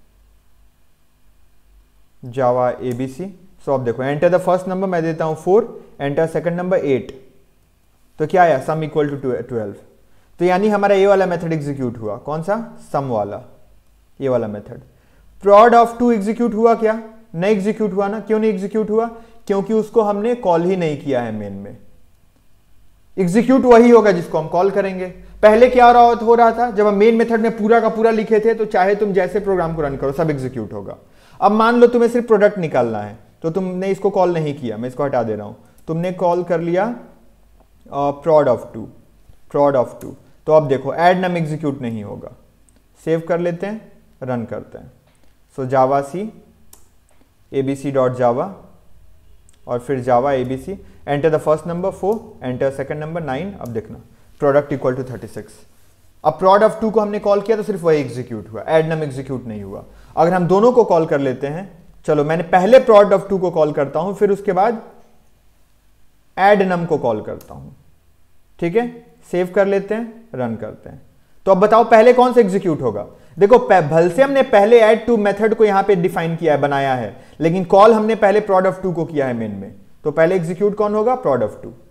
Speaker 1: Java ABC. So अब देखो एंटर द फर्स्ट नंबर मैं देता हूं four, enter second number eight, तो क्या आया, सम इक्वल टू ट्वेल्व। तो यानी हमारा ये वाला मेथड एग्जीक्यूट हुआ, कौन सा, सम वाला, ये वाला method. prod of two execute हुआ क्या, नहीं एग्जीक्यूट हुआ ना, क्यों नहीं एग्जीक्यूट हुआ, क्योंकि उसको हमने कॉल ही नहीं किया है मेन में। एग्जीक्यूट वही होगा जिसको हम कॉल करेंगे। पहले क्या हो रहा था, जब हम मेन मेथड में पूरा का पूरा लिखे थे, तो चाहे तुम जैसे प्रोग्राम को रन करो सब एग्जीक्यूट होगा। अब मान लो तुम्हें सिर्फ प्रोडक्ट निकालना है, तो तुमने इसको कॉल नहीं किया, मैं इसको हटा दे रहा हूं, तुमने कॉल कर लिया prod of two, prod of two, तो अब देखो एड नम एग्जीक्यूट नहीं होगा। सेव कर लेते हैं, रन करते हैं। So Java C ABC dot Java, और फिर Java ABC, enter the first number four, enter second number nine. अब देखना product equal to thirty six. अब prod ऑफ टू को हमने कॉल किया तो सिर्फ वही एग्जीक्यूट हुआ, एड नम एग्जीक्यूट नहीं हुआ। अगर हम दोनों को कॉल कर लेते हैं चलो मैंने पहले प्रोड ऑफ टू को कॉल करता हूं, फिर उसके बाद एड नम को कॉल करता हूं। ठीक है, सेव कर लेते हैं, रन करते हैं। तो अब बताओ पहले कौन सा एग्जीक्यूट होगा। देखो भल से हमने पहले ऐड टू मेथड को यहां पे डिफाइन किया है, बनाया है, लेकिन कॉल हमने पहले प्रोड ऑफ टू को किया है मेन में। तो पहले एग्जीक्यूट कौन होगा, प्रोड ऑफ टू।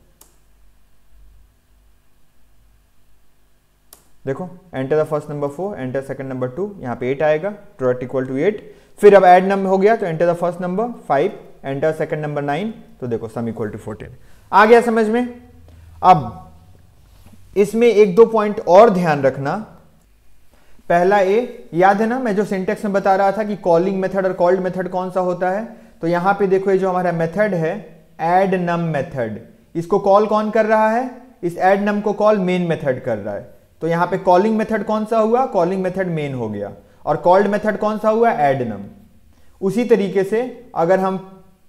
Speaker 1: देखो enter the first number four, enter second number two, यहां पे एट आएगा, प्रोडक्ट इक्वल टू एट। फिर अब ऐड नंबर हो गया तो enter the first number five, enter second number nine, तो देखो सम इक्वल टू फोर्टीन। आ गया समझ में। अब इसमें एक दो पॉइंट और ध्यान रखना। पहला ए, याद है ना मैं जो सिंटेक्स में बता रहा था कि कॉलिंग मेथड और कॉल्ड मेथड कौन सा होता है। तो यहां पे देखो ये जो हमारा मेथड है ऐड नम मेथड, इसको कॉल कौन कर रहा है, इस ऐड नम को कॉल मेन मेथड कर रहा है। तो यहां पे कॉलिंग मेथड कौन सा हुआ, कॉलिंग मेथड मेन हो गया, और कॉल्ड मेथड कौन सा हुआ, ऐड नम। उसी तरीके से अगर हम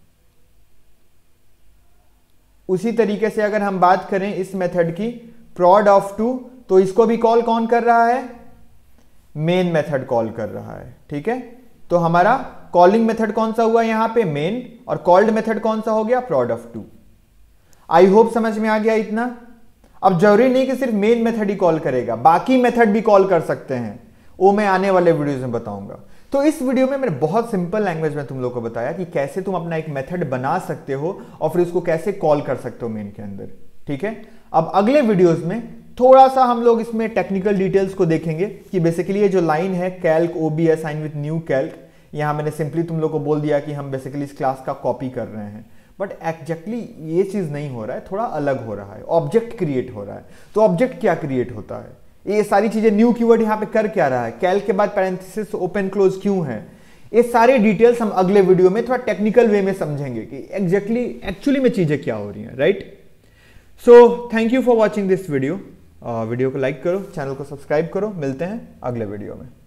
Speaker 1: उसी तरीके से अगर हम बात करें इस मेथड की prod ऑफ टू, तो इसको भी कॉल कौन कर रहा है, मेन मेथड कॉल कर रहा है। ठीक है, तो हमारा कॉलिंग मेथड कौन सा हुआ यहां पे, मेन, और कॉल्ड मेथड कौन सा हो गया, prod of two. I hope समझ में आ गया इतना। अब जरूरी नहीं कि सिर्फ मेन मेथड ही कॉल करेगा, बाकी मेथड भी कॉल कर सकते हैं, वो मैं आने वाले वीडियोस में बताऊंगा। तो इस वीडियो में मैंने बहुत सिंपल लैंग्वेज में तुम लोग को बताया कि कैसे तुम अपना एक मेथड बना सकते हो और फिर उसको कैसे कॉल कर सकते हो मेन के अंदर। ठीक है, अब अगले वीडियोस में थोड़ा सा हम लोग इसमें टेक्निकल डिटेल्स को देखेंगे कि बेसिकली ये जो लाइन है calc ob assign with new calc, यहां मैंने सिंपली तुम लोग को बोल दिया कि हम बेसिकली इस क्लास का कॉपी कर रहे हैं, बट एक्जैक्टली ये चीज नहीं हो रहा है, थोड़ा अलग हो रहा है, ऑब्जेक्ट क्रिएट हो रहा है। तो ऑब्जेक्ट क्या क्रिएट होता है, ये सारी चीजें, न्यू कीवर्ड यहां पे कर क्या रहा है, कैल्क के बाद पैरेंथेसिस ओपन क्लोज क्यों है, ये सारे डिटेल्स हम अगले वीडियो में थोड़ा टेक्निकल वे में समझेंगे कि एग्जैक्टली एक्चुअली में चीजें क्या हो रही हैं। Right, so thank you for watching this video. Video को लाइक करो, चैनल को सब्सक्राइब करो, मिलते हैं अगले वीडियो में।